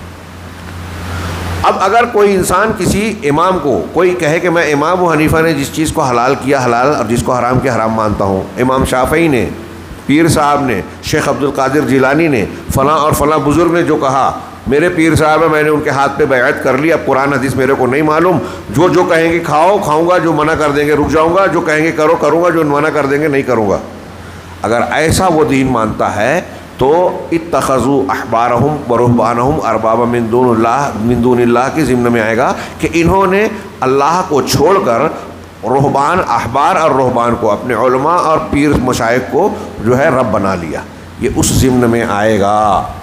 A: اب اگر کوئی انسان کسی امام کو کوئی کہے کہ میں امام ابو حنیفہ نے جس چیز کو حلال کیا حلال اور جس کو حرام کیا حرام مانتا ہوں، امام شافعی نے، پیر صاحب نے، شیخ عبد القادر جیلانی نے، فلاں اور فلاں بزرگ نے جو کہا، میرے پیر صاحب ہے، میں نے ان کے ہاتھ پہ بیعت کر لی، اب قرآن حدیث میرے کو نہیں معلوم، جو جو کہیں گے کھاؤ کھاؤں گا، جو منع کر دیں گے رک جاؤں گا، جو کہیں گے کرو کروں گا، جو منع کر دیں گے نہیں کروں گا. اگر ایسا وہ دین مانتا ہے تو اتخذوا احبارہم ورہبانہم اربابا من دون اللہ من دون اللہ کے ضمن میں آئے گا کہ انہوں نے اللہ کو چھوڑ کر رہبان، احبار اور رہبان کو، اپنے علماء اور پیر مشائخ کو جو ہے رب بنا لیا. یہ اس ضمن میں آئے گا.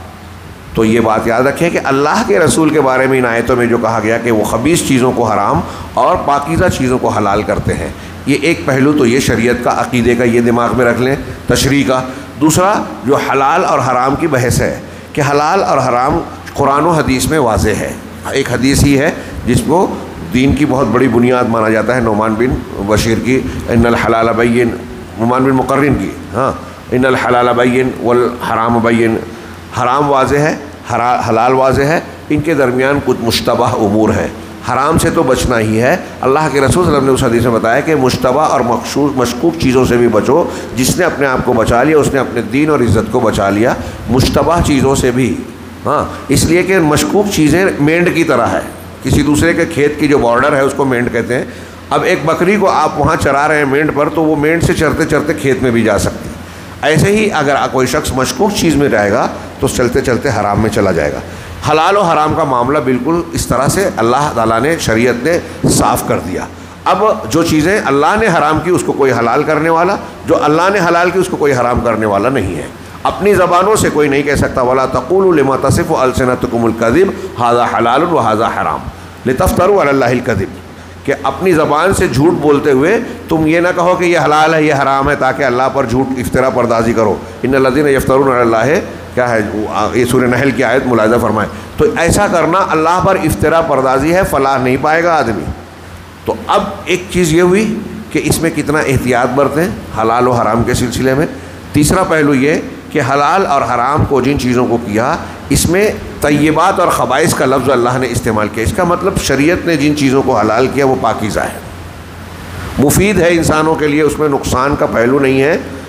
A: تو یہ بات یاد رکھیں کہ اللہ کے رسول کے بارے میں ان آیتوں میں جو کہا گیا کہ وہ خبیث چیزوں کو حرام اور پاکیزہ چیزوں کو حلال کرتے ہیں، یہ ایک پہلو تو یہ شریعت کا، عقیدے کا، یہ دماغ میں رکھ لیں، تشریح کا. دوسرا جو حلال اور حرام کی بحث ہے کہ حلال اور حرام قرآن و حدیث میں واضح ہے. ایک حدیث ہی ہے جس کو دین کی بہت بڑی بنیاد مانا جاتا ہے، نعمان بن بشیر کی، ان الحلال بین، نعمان بن مقرن کی، ہاں، ان الحلال بین والحرام بین. حرام واضح ہے، حلال واضح ہے، ان کے درمیان کچھ مشتبہ امور ہیں. حرام سے تو بچنا ہی ہے. اللہ کے رسول صلی اللہ علیہ وسلم نے اس حدیث میں بتایا کہ مشتبہ اور مشکوک چیزوں سے بھی بچو. جس نے اپنے آپ کو بچا لیا اس نے اپنے دین اور عزت کو بچا لیا. مشتبہ چیزوں سے بھی، ہاں، اس لیے کہ مشکوک چیزیں مینڈ کی طرح ہے. کسی دوسرے کے کھیت کی جو بارڈر ہے اس کو مینڈ کہتے ہیں. اب ایک بکری کو آپ وہاں چرا رہے ہیں مینڈ پر، تو وہ مینڈ سے چرتے چرتے کھیت میں بھی جا سکتی. ایسے ہی اگر کوئی شخص مشکوک چیز میں رہے گا تو چلتے چلتے حرام میں چلا جائے گا. حلال و حرام کا معاملہ بالکل اس طرح سے اللہ تعالیٰ نے، شریعت نے صاف کر دیا. اب جو چیزیں اللہ نے حرام کی اس کو کوئی حلال کرنے والا، جو اللہ نے حلال کی اس کو کوئی حرام کرنے والا نہیں ہے. اپنی زبانوں سے کوئی نہیں کہہ سکتا وَلَا تَقُولُوا لِمَا تَصِفُ أَلْسِنَتُكُمُ الْكَذِبَ هَذَا حَلَالٌ وَهَذَا حَرَامٌ لِتَفْتَرُوا عَلَى اللَّهِ الْكَذِبَ. کہ اپنی زبان سے جھوٹ بولتے ہوئے تم یہ نہ کہو کہ یہ حلال ہے یہ حرام ہے تاکہ اللہ پر جھوٹ افترا پردازی کرو. ان الذین یفترون علی اللہ، کیا ہے یہ سورہ نحل کی آیت ملاحظہ فرمائے. تو ایسا کرنا اللہ پر افترا پردازی ہے، فلاح نہیں پائے گا آدمی. تو اب ایک چیز یہ ہوئی کہ اس میں کتنا احتیاط برتیں حلال و حرام کے سلسلے میں. تیسرا پہلو یہ کہ حلال اور حرام کو جن چیزوں کو کیا، اس میں طیبات اور خبائث کا لفظ اللہ نے استعمال کیا. اس کا مطلب شریعت نے جن چیزوں کو حلال کیا وہ پاکیزہ ہے، مفید ہے انسانوں کے لیے، اس میں نقصان کا پہلو نہیں ہے.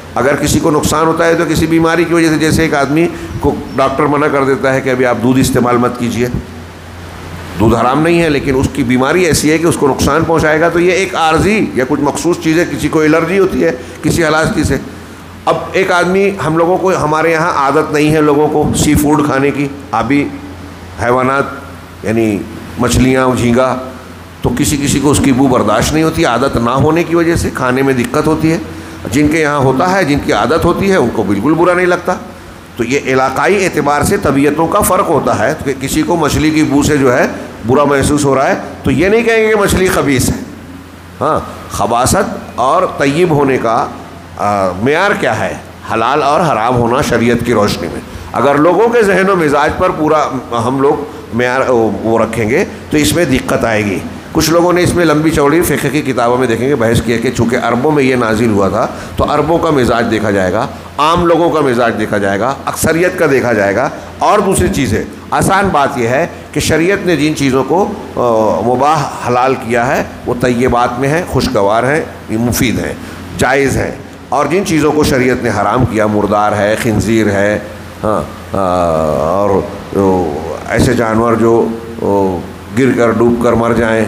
A: اگر کسی کو نقصان ہوتا ہے تو کسی بیماری کی وجہ سے، جیسے ایک آدمی کو ڈاکٹر منع کر دیتا ہے کہ ابھی آپ دودھ استعمال مت کیجیے، دودھ حرام نہیں ہے لیکن اس کی بیماری ایسی ہے کہ اس کو نقصان پہنچائے گا، تو یہ ایک عارضی یا کچھ مخصوص چیز ہے، کسی کو الرجی ہوتی ہے کسی ہلاستی سے۔ اب ایک آدمی، ہم لوگوں کو، ہمارے یہاں عادت نہیں ہے لوگوں کو سی فوڈ کھانے کی، آبی حیوانات یعنی مچھلیاں، جھینگا، تو کسی کسی کو اس کی بو برداشت نہیں ہوتی، عادت نہ ہونے کی وجہ سے کھانے میں دقت ہوتی ہے۔ جن کے یہاں ہوتا ہے، جن کی عادت ہوتی ہے، ان کو بالکل برا نہیں لگتا۔ تو یہ علاقائی اعتبار سے طبیعتوں کا فرق ہوتا ہے، کہ کسی کو مچھلی کی بو سے جو ہے برا محسوس ہو رہا ہے تو یہ نہیں کہیں گے کہ مچھلی خبیث ہے۔ ہاں، خباثت اور طیب ہونے کا معیار کیا ہے؟ حلال اور حرام ہونا شریعت کی روشنی میں۔ اگر لوگوں کے ذہن و مزاج پر پورا ہم لوگ معیار وہ رکھیں گے تو اس میں دقت آئے گی۔ کچھ لوگوں نے اس میں لمبی چوڑی فقہ کی کتابوں میں دیکھیں گے بحث کی ہے کہ چونکہ عربوں میں یہ نازل ہوا تھا تو عربوں کا مزاج دیکھا جائے گا، عام لوگوں کا مزاج دیکھا جائے گا، اکثریت کا دیکھا جائے گا، اور دوسری چیزیں۔ آسان بات یہ ہے کہ شریعت نے جن چیزوں کو مباح حلال کیا ہے وہ طیبات میں ہیں، خوشگوار ہیں، مفید ہیں، جائز ہیں، اور جن چیزوں کو شریعت نے حرام کیا، مردار ہے، خنزیر ہے، ہاں، اور ایسے جانور جو گر کر ڈوب کر مر جائیں،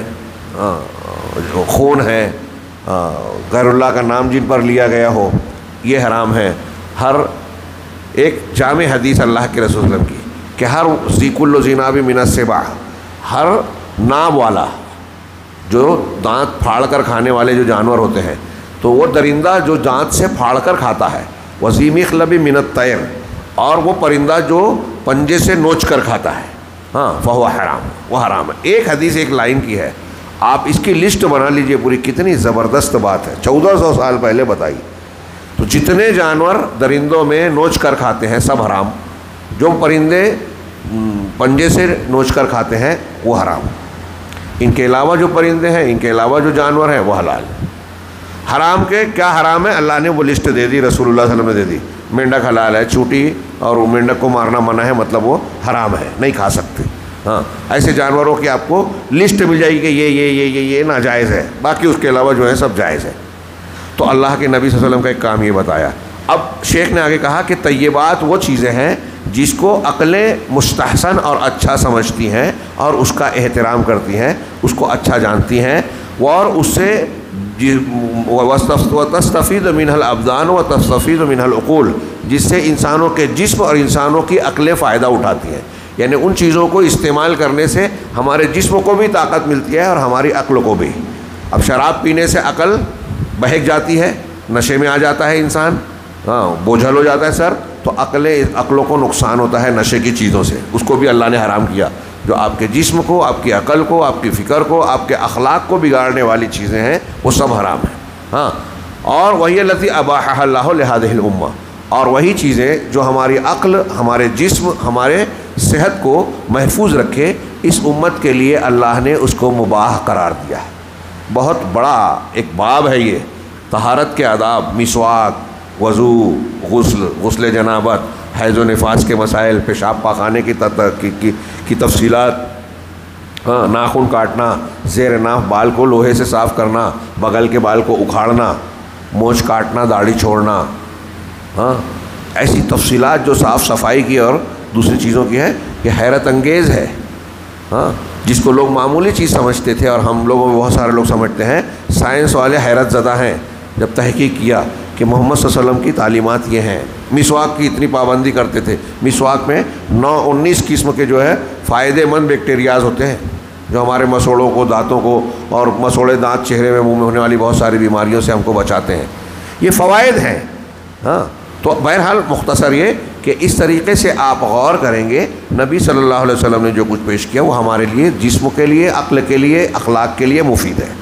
A: خون ہے، غیر اللہ کا نام جن پر لیا گیا ہو، یہ حرام ہے۔ ہر ایک جامع حدیث اللہ کے رسول صلی اللہ علیہ وسلم کی کہ ہر ذی کل ذی ناب من السبع، ہر ناب والا، جو دانت پھاڑ کر کھانے والے جو جانور ہوتے ہیں، تو وہ درندہ جو دانت سے پھاڑ کر کھاتا ہے، وذی مخلب من الطیر، اور وہ پرندہ جو پنجے سے نوچ کر کھاتا ہے، ہاں، فہو حرام، وہ حرام ہے۔ ایک حدیث ایک لائن کی ہے، آپ اس کی لسٹ بنا لیجئے پوری، کتنی زبردست بات ہے، چودہ سو سال پہلے بتائی۔ تو جتنے جانور درندوں میں نوچ کر کھاتے ہیں سب حرام، جو پرندے پنجے سے نوچ کر کھاتے ہیں وہ حرام، ان کے علاوہ جو پرندے ہیں، ان کے علاوہ جو جانور ہیں وہ حلال۔ حرام کے کیا حرام ہے اللہ نے وہ لسٹ دے دی، رسول اللہ صلی اللہ علیہ وسلم نے دے دی۔ مینڈک حلال ہے، چوٹی اور مینڈک کو مارنا منع ہے، مطلب وہ حرام ہے، نہیں کھا سکتے۔ ہاں، ایسے جانوروں کی آپ کو لسٹ مل جائے گی کہ یہ یہ یہ یہ یہ ناجائز ہے، باقی اس کے علاوہ جو ہے سب جائز ہے۔ تو اللہ کے نبی صلی اللہ علیہ وسلم کا ایک کام یہ بتایا۔ اب شیخ نے آگے کہا کہ طیبات وہ چیزیں ہیں جس کو عقلیں مستحسن اور اچھا سمجھتی ہیں اور اس کا احترام کرتی ہیں، اس کو اچھا جانتی ہیں، اور اس سے وَتَسْتَفِيدُ مِنْهَا الْأَبْدَانُ وَتَسْتَفِيدُ مِنْهَا الْعُقُولُ، جس سے انسانوں کے جسم اور انسانوں کی عقلیں فائدہ اٹھاتی ہیں۔ یعنی ان چیزوں کو استعمال کرنے سے ہمارے جسم کو بھی طاقت ملتی ہے اور ہماری عقل کو بھی۔ اب شراب پینے سے عقل بہک جاتی ہے، نشے میں آ جاتا ہے انسان، ہاں، بوجھل ہو جاتا ہے سر، تو عقلیں عقلوں کو نقصان ہوتا ہے نشے کی چیزوں سے، اس کو بھی اللہ نے حرام کیا۔ جو آپ کے جسم کو، آپ کی عقل کو، آپ کی فکر کو، آپ کے اخلاق کو بگاڑنے والی چیزیں ہیں وہ سب حرام ہیں۔ ہاں، اور وہی التی اباحہ اللہ لہذہ الامہ، اور وہی چیزیں جو ہماری عقل، ہمارے جسم، ہمارے صحت کو محفوظ رکھے، اس امت کے لیے اللہ نے اس کو مباح قرار دیا ہے۔ بہت بڑا ایک باب ہے یہ، طہارت کے آداب، مسواک، وضو، غسل، غسل جنابت، حیض و نفاس کے مسائل، پیشاب پاخانے کی کی, کی, کی تفصیلات، ہاں، ناخن کاٹنا، زیر ناف بال کو لوہے سے صاف کرنا، بغل کے بال کو اکھاڑنا، مونچھ کاٹنا، داڑھی چھوڑنا، ہاں، ایسی تفصیلات جو صاف صفائی کی اور دوسری چیزوں کی ہے، یہ حیرت انگیز ہے۔ ہاں، جس کو لوگ معمولی چیز سمجھتے تھے اور ہم لوگوں میں بہت سارے لوگ سمجھتے ہیں، سائنس والے حیرت زدہ ہیں جب تحقیق کیا کہ محمد صلی اللہ علیہ وسلم کی تعلیمات یہ ہیں۔ مسواک کی اتنی پابندی کرتے تھے، مسواک میں نو انیس قسم کے جو ہے فائدے مند بیکٹیریاز ہوتے ہیں جو ہمارے مسوڑوں کو، دانتوں کو، اور مسوڑے دانت چہرے میں، منہ میں ہونے والی بہت ساری بیماریوں سے ہم کو بچاتے ہیں، یہ فوائد ہیں۔ ہاں، تو بہرحال مختصر یہ کہ اس طریقے سے آپ غور کریں گے، نبی صلی اللہ علیہ وسلم نے جو کچھ پیش کیا وہ ہمارے لیے، جسم کے لیے، عقل کے لیے، اخلاق کے لیے مفید ہے۔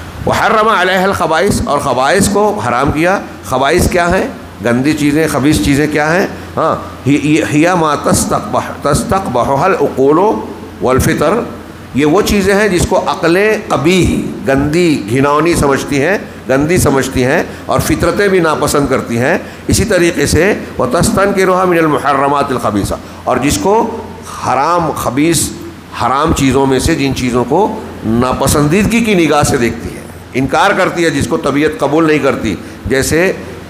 A: وحرم علیہ الخبائث، اور خبائث کو حرام کیا۔ خبائث کیا ہیں؟ گندی چیزیں، خبیث چیزیں کیا ہیں؟ ہاں، ہی ما تستقبح تستقبحها العقول والفطر، یہ وہ چیزیں ہیں جس کو عقلیں قبیح، گندی، گھناؤنی سمجھتی ہیں، گندی سمجھتی ہیں، اور فطرتیں بھی ناپسند کرتی ہیں۔ اسی طریقے سے وَتَسْتَنْكِرُهَا مِنَ الْمُحَرَّمَاتِ الْخَبِيثَةِ، اور جس کو حرام، خبیث، حرام چیزوں میں سے جن چیزوں کو ناپسندیدگی کی نگاہ سے دیکھتی ہے، انکار کرتی ہے، جس کو طبیعت قبول نہیں کرتی، جیسے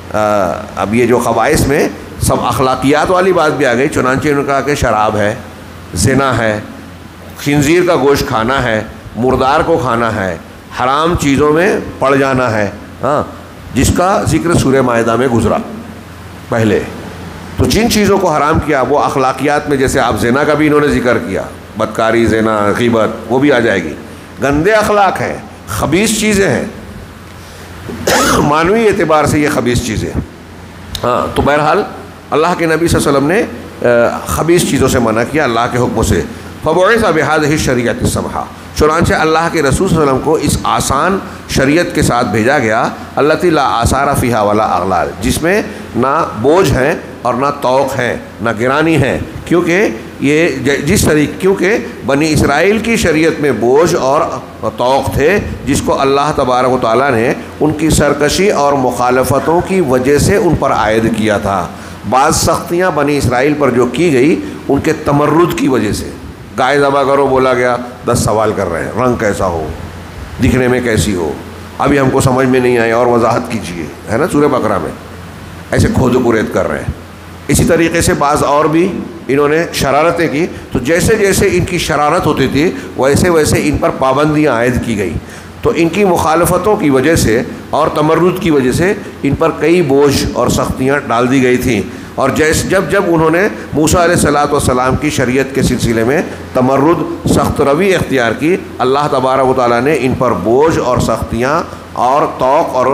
A: اب یہ جو خبائث میں سب اخلاقیات والی بات بھی آ گئی، چنانچہ انہوں نے کہا کہ شراب ہے، زنا ہے، خنزیر کا گوشت کھانا ہے، مردار کو کھانا ہے، حرام چیزوں میں پڑ جانا ہے، ہاں جس کا ذکر سورہ مائدہ میں گزرا پہلے. تو جن چیزوں کو حرام کیا وہ اخلاقیات میں، جیسے آپ زنا کا بھی انہوں نے ذکر کیا، بدکاری، زنا، غیبت، وہ بھی آ جائے گی. گندے اخلاق ہیں، خبیث چیزیں ہیں، معنوی اعتبار سے یہ خبیث چیزیں. ہاں تو بہرحال اللہ کے نبی صلی اللہ علیہ وسلم نے خبیث چیزوں سے منع کیا اللہ کے حکم سے. فبعث بهذه الشریعۃ السمحہ، چنانچہ اللہ کے رسول صلی اللہ علیہ وسلم کو اس آسان شریعت کے ساتھ بھیجا گیا، التی لا آثار فیہا ولا اغلال، جس میں نہ بوجھ ہیں اور نہ طوق ہیں، نہ گرانی ہیں. کیونکہ یہ جس طریقے کیونکہ بنی اسرائیل کی شریعت میں بوجھ اور طوق تھے، جس کو اللہ تبارک و تعالیٰ نے ان کی سرکشی اور مخالفتوں کی وجہ سے ان پر عائد کیا تھا. بعض سختیاں بنی اسرائیل پر جو کی گئی ان کے تمرد کی وجہ سے. گائے ذبح کرو بولا گیا، دس سوال کر رہے ہیں، رنگ کیسا ہو، دکھنے میں کیسی ہو، ابھی ہم کو سمجھ میں نہیں آئے اور وضاحت کیجیے، ہے نا سورہ بقرہ میں ایسے کھود و کرید کر رہے ہیں. اسی طریقے سے بعض اور بھی انہوں نے شرارتیں کی، تو جیسے جیسے ان کی شرارت ہوتی تھی ویسے ویسے ان پر پابندیاں عائد کی گئی. تو ان کی مخالفتوں کی وجہ سے اور تمرد کی وجہ سے ان پر کئی بوجھ اور سختیاں ڈال دی گئی تھیں. اور جیس جب جب انہوں نے موسیٰ علیہ الصلوۃ والسلام کی شریعت کے سلسلے میں تمرد، سخت روی اختیار کی، اللہ تبارک و تعالیٰ نے ان پر بوجھ اور سختیاں اور طوق اور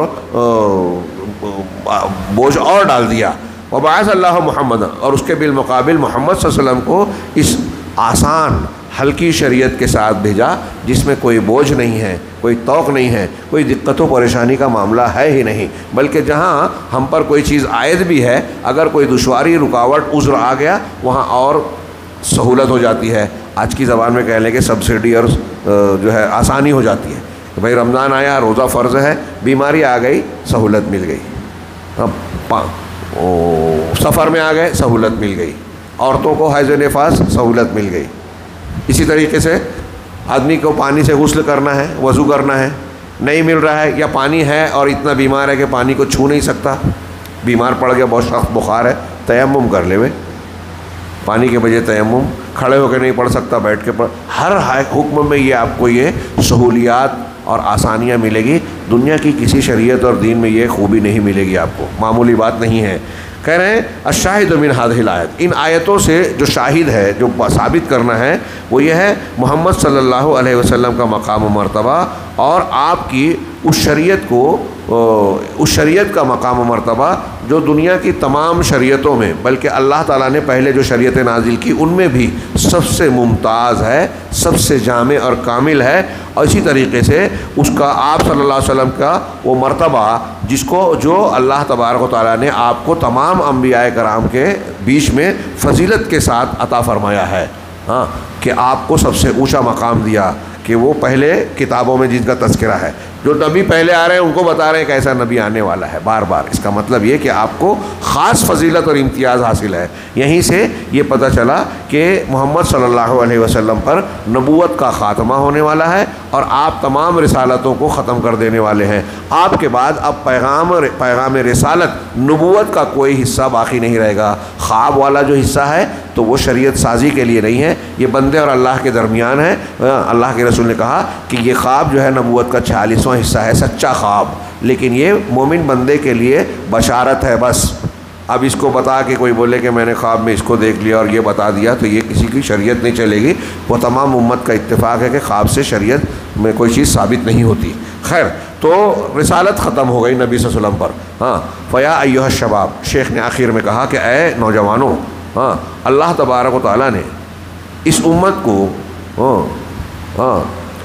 A: بوجھ اور ڈال دیا. وبعث اللہ محمد، اور اس کے بالمقابل محمد صلی اللہ علیہ وسلم کو اس آسان ہلکی شریعت کے ساتھ بھیجا، جس میں کوئی بوجھ نہیں ہے، کوئی طوق نہیں ہے، کوئی دقت و پریشانی کا معاملہ ہے ہی نہیں. بلکہ جہاں ہم پر کوئی چیز عائد بھی ہے، اگر کوئی دشواری، رکاوٹ، عذر آ گیا، وہاں اور سہولت ہو جاتی ہے. آج کی زبان میں کہہ لیں کہ سبسڈی اور جو ہے آسانی ہو جاتی ہے کہ بھائی رمضان آیا، روزہ فرض ہے، بیماری آ گئی، سہولت مل گئی. اب سفر میں آ گئے، سہولت مل گئی. عورتوں کو حیض نفاس، سہولت مل گئی. اسی طریقے سے آدمی کو پانی سے غسل کرنا ہے، وضو کرنا ہے، نہیں مل رہا ہے، یا پانی ہے اور اتنا بیمار ہے کہ پانی کو چھو نہیں سکتا، بیمار پڑ گیا، بہت سخت بخار ہے، تیمم کر لے. پانی کے بجائے تیمم، کھڑے ہو کے نہیں پڑھ سکتا، بیٹھ کے پڑھ. ہر حکم میں یہ آپ کو یہ سہولیات اور آسانیاں ملے گی. دنیا کی کسی شریعت اور دین میں یہ خوبی نہیں ملے گی آپ کو، معمولی بات نہیں ہے. کہہ رہے ہیں الشاہد من هذه الآیت، ان آیتوں سے جو شاہد ہے، جو ثابت کرنا ہے، وہ یہ ہے محمد صلی اللہ علیہ وسلم کا مقام و مرتبہ، اور آپ کی اس شریعت کو، اس شریعت کا مقام و مرتبہ جو دنیا کی تمام شریعتوں میں، بلکہ اللہ تعالیٰ نے پہلے جو شریعتیں نازل کی ان میں بھی سب سے ممتاز ہے، سب سے جامع اور کامل ہے. اور اسی طریقے سے اس کا آپ صلی اللہ علیہ وسلم کا وہ مرتبہ جس کو جو اللہ تبارک و تعالیٰ نے آپ کو تمام انبیاء کرام کے بیچ میں فضیلت کے ساتھ عطا فرمایا ہے، ہاں کہ آپ کو سب سے اونچا مقام دیا، کہ وہ پہلے کتابوں میں جن کا تذکرہ ہے، جو نبی پہلے آ رہے ہیں ان کو بتا رہے ہیں کہ ایسا نبی آنے والا ہے بار بار. اس کا مطلب یہ کہ آپ کو خاص فضیلت اور امتیاز حاصل ہے. یہیں سے یہ پتہ چلا کہ محمد صلی اللہ علیہ وسلم پر نبوت کا خاتمہ ہونے والا ہے، اور آپ تمام رسالتوں کو ختم کر دینے والے ہیں. آپ کے بعد اب پیغام پیغام رسالت، نبوت کا کوئی حصہ باقی نہیں رہے گا. خواب والا جو حصہ ہے تو وہ شریعت سازی کے لیے نہیں ہے، یہ بندے اور اللہ کے درمیان ہے. اللہ کے رسول نے کہا کہ یہ خواب جو ہے نبوت کا چھیالیسواں حصہ ہے، سچا خواب، لیکن یہ مومن بندے کے لیے بشارت ہے بس. اب اس کو بتا کے کوئی بولے کہ میں نے خواب میں اس کو دیکھ لیا اور یہ بتا دیا تو یہ کسی کی شریعت نہیں چلے گی. وہ تمام امت کا اتفاق ہے کہ خواب سے شریعت میں کوئی چیز ثابت نہیں ہوتی. خیر، تو رسالت ختم ہو گئی نبی صلی اللہ علیہ وسلم پر. ہاں فیا ایھا الشباب، شیخ نے آخر میں کہا کہ اے نوجوانوں، ہاں اللہ تبارک و تعالیٰ نے اس امت کو ہاں ہاں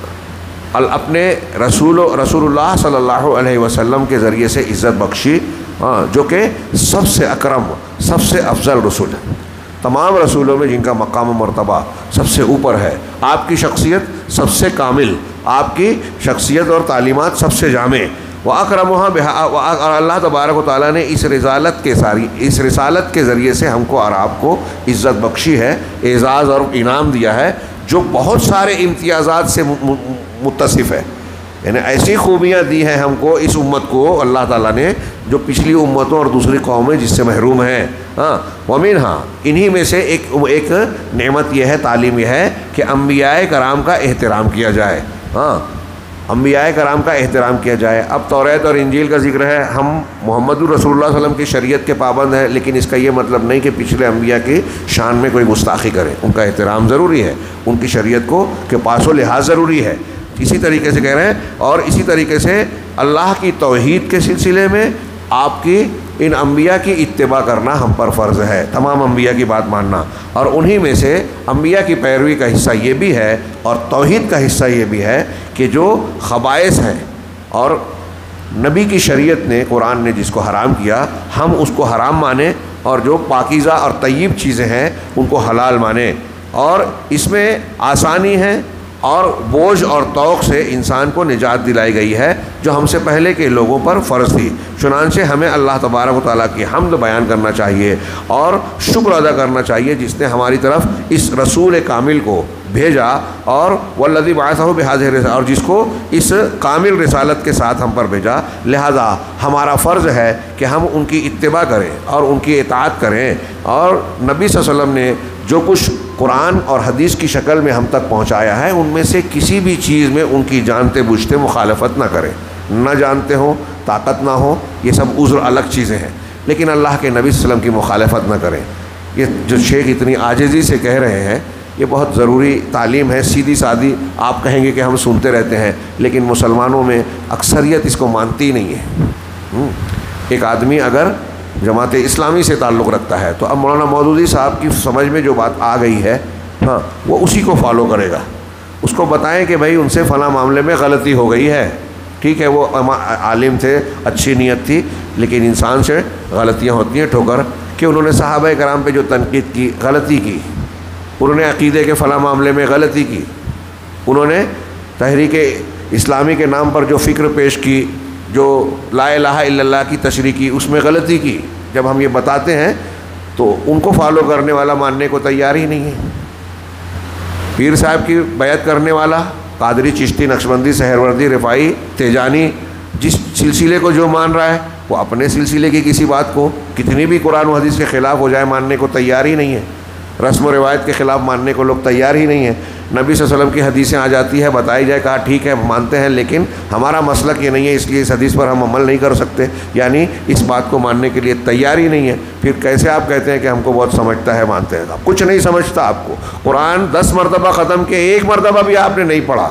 A: اپنے رسول رسول اللہ صلی اللہ علیہ وسلم کے ذریعے سے عزت بخشی، ہاں جو کہ سب سے اکرم، سب سے افضل رسول ہے. تمام رسولوں میں جن کا مقام و مرتبہ سب سے اوپر ہے. آپ کی شخصیت سب سے کامل، آپ کی شخصیت اور تعلیمات سب سے جامع. وَأَكْرَمُهَا بِهَا، اور اللہ تبارک و تعالیٰ نے اس رسالت کے ساری اس رسالت کے ذریعے سے ہم کو اور آپ کو عزت بخشی ہے، اعزاز اور انعام دیا ہے، جو بہت سارے امتیازات سے متصف ہے. یعنی ایسی خوبیاں دی ہیں ہم کو اس امت کو اللہ تعالیٰ نے جو پچھلی امتوں اور دوسری قومیں جس سے محروم ہیں. ہاں ومن ہاں انہی میں سے ایک ایک نعمت یہ ہے, تعلیم یہ ہے کہ انبیاء کرام کا احترام کیا جائے. ہاں انبیاء کرام کا احترام کیا جائے. اب توریت اور انجیل کا ذکر ہے, ہم محمد الرسول اللہ صلی اللہ علیہ وسلم کی شریعت کے پابند ہیں, لیکن اس کا یہ مطلب نہیں کہ پچھلے انبیاء کی شان میں کوئی گستاخی کریں. ان کا احترام ضروری ہے, ان کی شریعت کو کے پاس و لحاظ ضروری ہے. اسی طریقے سے کہہ رہے ہیں, اور اسی طریقے سے اللہ کی توحید کے سلسلے میں آپ کی ان انبیاء کی اتباع کرنا ہم پر فرض ہے, تمام انبیاء کی بات ماننا. اور انہی میں سے انبیاء کی پیروی کا حصہ یہ بھی ہے اور توحید کا حصہ یہ بھی ہے کہ جو خبائث ہیں اور نبی کی شریعت نے, قرآن نے جس کو حرام کیا, ہم اس کو حرام مانیں, اور جو پاکیزہ اور طیب چیزیں ہیں ان کو حلال مانیں. اور اس میں آسانی ہے اور بوجھ اور توق سے انسان کو نجات دلائی گئی ہے جو ہم سے پہلے کے لوگوں پر فرض تھی. چنانچہ ہمیں اللہ تبارک و تعالیٰ کی حمد بیان کرنا چاہیے اور شکر ادا کرنا چاہیے جس نے ہماری طرف اس رسول کامل کو بھیجا, اور والذی بعثہ بہذہ الرسالہ, اور جس کو اس کامل رسالت کے ساتھ ہم پر بھیجا. لہذا ہمارا فرض ہے کہ ہم ان کی اتباع کریں اور ان کی اطاعت کریں, اور نبی صلی اللہ علیہ وسلم نے جو کچھ قرآن اور حدیث کی شکل میں ہم تک پہنچایا ہے ان میں سے کسی بھی چیز میں ان کی جانتے بوجھتے مخالفت نہ کریں. نہ جانتے ہوں, طاقت نہ ہو, یہ سب عذر الگ چیزیں ہیں, لیکن اللہ کے نبی صلی اللہ علیہ وسلم کی مخالفت نہ کریں. یہ جو شیخ اتنی عاجزی سے کہہ رہے ہیں یہ بہت ضروری تعلیم ہے. سیدھی سادی آپ کہیں گے کہ ہم سنتے رہتے ہیں, لیکن مسلمانوں میں اکثریت اس کو مانتی نہیں ہے. ایک آدمی اگر جماعت اسلامی سے تعلق رکھتا ہے تو اب مولانا مودودی صاحب کی سمجھ میں جو بات آ گئی ہے, ہاں وہ اسی کو فالو کرے گا. اس کو بتائیں کہ بھائی ان سے فلاں معاملے میں غلطی ہو گئی ہے, ٹھیک ہے وہ عالم تھے, اچھی نیت تھی, لیکن انسان سے غلطیاں ہوتی ہیں ٹھوکر, کہ انہوں نے صحابہ کرام پہ جو تنقید کی غلطی کی, انہوں نے عقیدے کے فلاں معاملے میں غلطی کی, انہوں نے تحریک اسلامی کے نام پر جو فکر پیش کی, جو لا الہ الا اللہ کی تشریح کی, اس میں غلطی کی. جب ہم یہ بتاتے ہیں تو ان کو فالو کرنے والا ماننے کو تیار ہی نہیں ہے. پیر صاحب کی بیعت کرنے والا قادری, چشتی, نقشبندی, سہروردی, رفاعی, تیجانی, جس سلسلے کو جو مان رہا ہے وہ اپنے سلسلے کی کسی بات کو کتنی بھی قرآن و حدیث کے خلاف ہو جائے ماننے کو تیار ہی نہیں ہے. رسم و روایت کے خلاف ماننے کو لوگ تیار ہی نہیں ہیں. نبی صلی اللہ علیہ وسلم کی حدیثیں آ جاتی ہے, بتائی جائے, کہا ٹھیک ہے مانتے ہیں, لیکن ہمارا مسلک یہ نہیں ہے, اس لیے اس حدیث پر ہم عمل نہیں کر سکتے, یعنی اس بات کو ماننے کے لیے تیار ہی نہیں ہے. پھر کیسے آپ کہتے ہیں کہ ہم کو بہت سمجھتا ہے, مانتے ہیں؟ آپ کچھ نہیں سمجھتا. آپ کو قرآن دس مرتبہ ختم کے ایک مرتبہ بھی آپ نے نہیں پڑھا.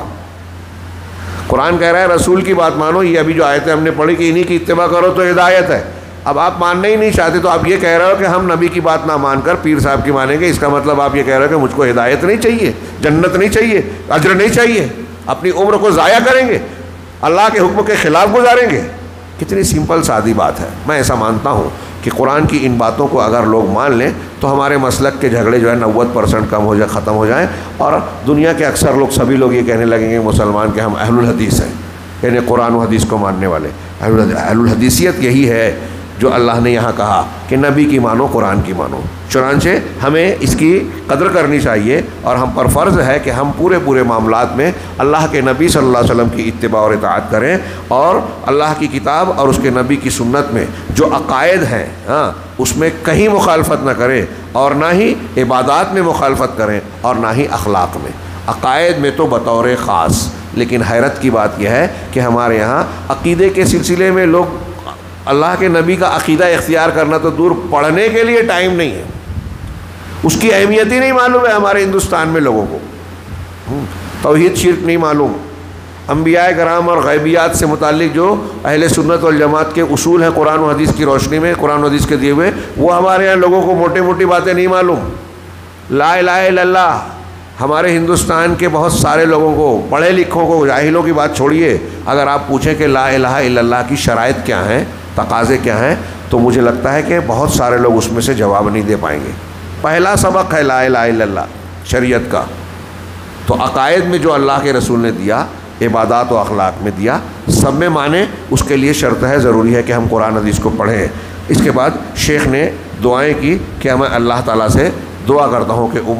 A: قرآن کہہ رہا ہے رسول کی بات مانو, یہ ابھی جو آیتیں ہم نے پڑھی کہ انہی کی اتباع کرو تو ہدایت ہے. اب آپ ماننا ہی نہیں چاہتے تو آپ یہ کہہ رہے ہو کہ ہم نبی کی بات نہ مان کر پیر صاحب کی مانیں گے. اس کا مطلب آپ یہ کہہ رہے ہو کہ مجھ کو ہدایت نہیں چاہیے, جنت نہیں چاہیے, اجر نہیں چاہیے, اپنی عمر کو ضائع کریں گے, اللہ کے حکم کے خلاف گزاریں گے. کتنی سمپل سادی بات ہے. میں ایسا مانتا ہوں کہ قرآن کی ان باتوں کو اگر لوگ مان لیں تو ہمارے مسلک کے جھگڑے جو ہے نوے پرسنٹ کم ہو جائے ختم ہو جائیں, اور دنیا کے اکثر لوگ سبھی لوگ یہ کہنے لگیں گے مسلمان کہ ہم اہل الحدیث ہیں, یعنی قرآن و حدیث کو ماننے والے. اہل الحدیثیت یہی ہے جو اللہ نے یہاں کہا کہ نبی کی مانو, قرآن کی مانو. چنانچہ ہمیں اس کی قدر کرنی چاہیے, اور ہم پر فرض ہے کہ ہم پورے پورے معاملات میں اللہ کے نبی صلی اللہ علیہ وسلم کی اتباع اور اطاعت کریں, اور اللہ کی کتاب اور اس کے نبی کی سنت میں جو عقائد ہیں ہاں اس میں کہیں مخالفت نہ کریں, اور نہ ہی عبادات میں مخالفت کریں, اور نہ ہی اخلاق میں. عقائد میں تو بطور خاص. لیکن حیرت کی بات یہ ہے کہ ہمارے یہاں عقیدے کے سلسلے میں لوگ اللہ کے نبی کا عقیدہ اختیار کرنا تو دور, پڑھنے کے لیے ٹائم نہیں ہے. اس کی اہمیت ہی نہیں معلوم ہے ہمارے ہندوستان میں لوگوں کو. توحید شرک نہیں معلوم. انبیاء کرام اور غیبیات سے متعلق جو اہل سنت والجماعت کے اصول ہیں قرآن و حدیث کی روشنی میں, قرآن و حدیث کے دیے ہوئے, وہ ہمارے یہاں لوگوں کو موٹی موٹی باتیں نہیں معلوم. لا الہ الا اللہ ہمارے ہندوستان کے بہت سارے لوگوں کو, پڑھے لکھوں کو, جاہلوں کی بات چھوڑیے, اگر آپ پوچھیں کہ لا الہ الا اللہ کی شرائط کیا ہیں, تقاضے کیا ہیں, تو مجھے لگتا ہے کہ بہت سارے لوگ اس میں سے جواب نہیں دے پائیں گے. پہلا سبق ہے لا الہ الا اللہ شریعت کا. تو عقائد میں جو اللہ کے رسول نے دیا, عبادات و اخلاق میں دیا, سب میں مانیں. اس کے لیے شرط ہے, ضروری ہے کہ ہم قرآن حدیث کو پڑھیں. اس کے بعد شیخ نے دعائیں کی کہ میں اللہ تعالیٰ سے دعا کرتا ہوں کہ امت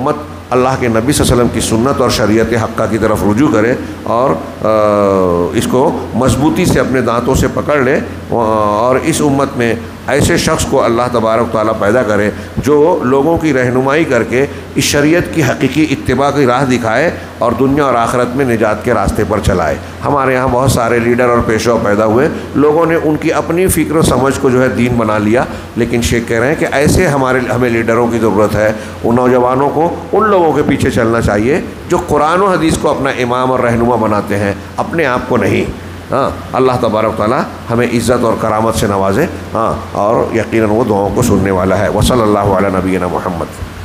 A: اللہ کے نبی صلی اللہ علیہ وسلم کی سنت اور شریعت حقہ کی طرف رجوع کرے اور اس کو مضبوطی سے اپنے دانتوں سے پکڑ لے، اور اس امت میں ایسے شخص کو اللہ تبارک و تعالیٰ پیدا کرے جو لوگوں کی رہنمائی کر کے اس شریعت کی حقیقی اتباع کی راہ دکھائے اور دنیا اور آخرت میں نجات کے راستے پر چلائے۔ ہمارے یہاں بہت سارے لیڈر اور پیشوا پیدا ہوئے، لوگوں نے ان کی اپنی فکر و سمجھ کو جو ہے دین بنا لیا، لیکن شیخ کہہ رہے ہیں کہ ایسے ہمارے ہمیں لیڈروں کی ضرورت ہے۔ ان نوجوانوں کو ان لوگوں کے پیچھے چلنا چاہیے جو قرآن و حدیث کو اپنا امام اور رہنما بناتے ہیں، اپنے آپ کو نہیں۔ ہاں، اللہ تبارک و تعالیٰ ہمیں عزت اور کرامت سے نوازے، ہاں، اور یقیناً وہ دعاؤں کو سننے والا ہے۔ وصلی اللہ علی نبینا محمد۔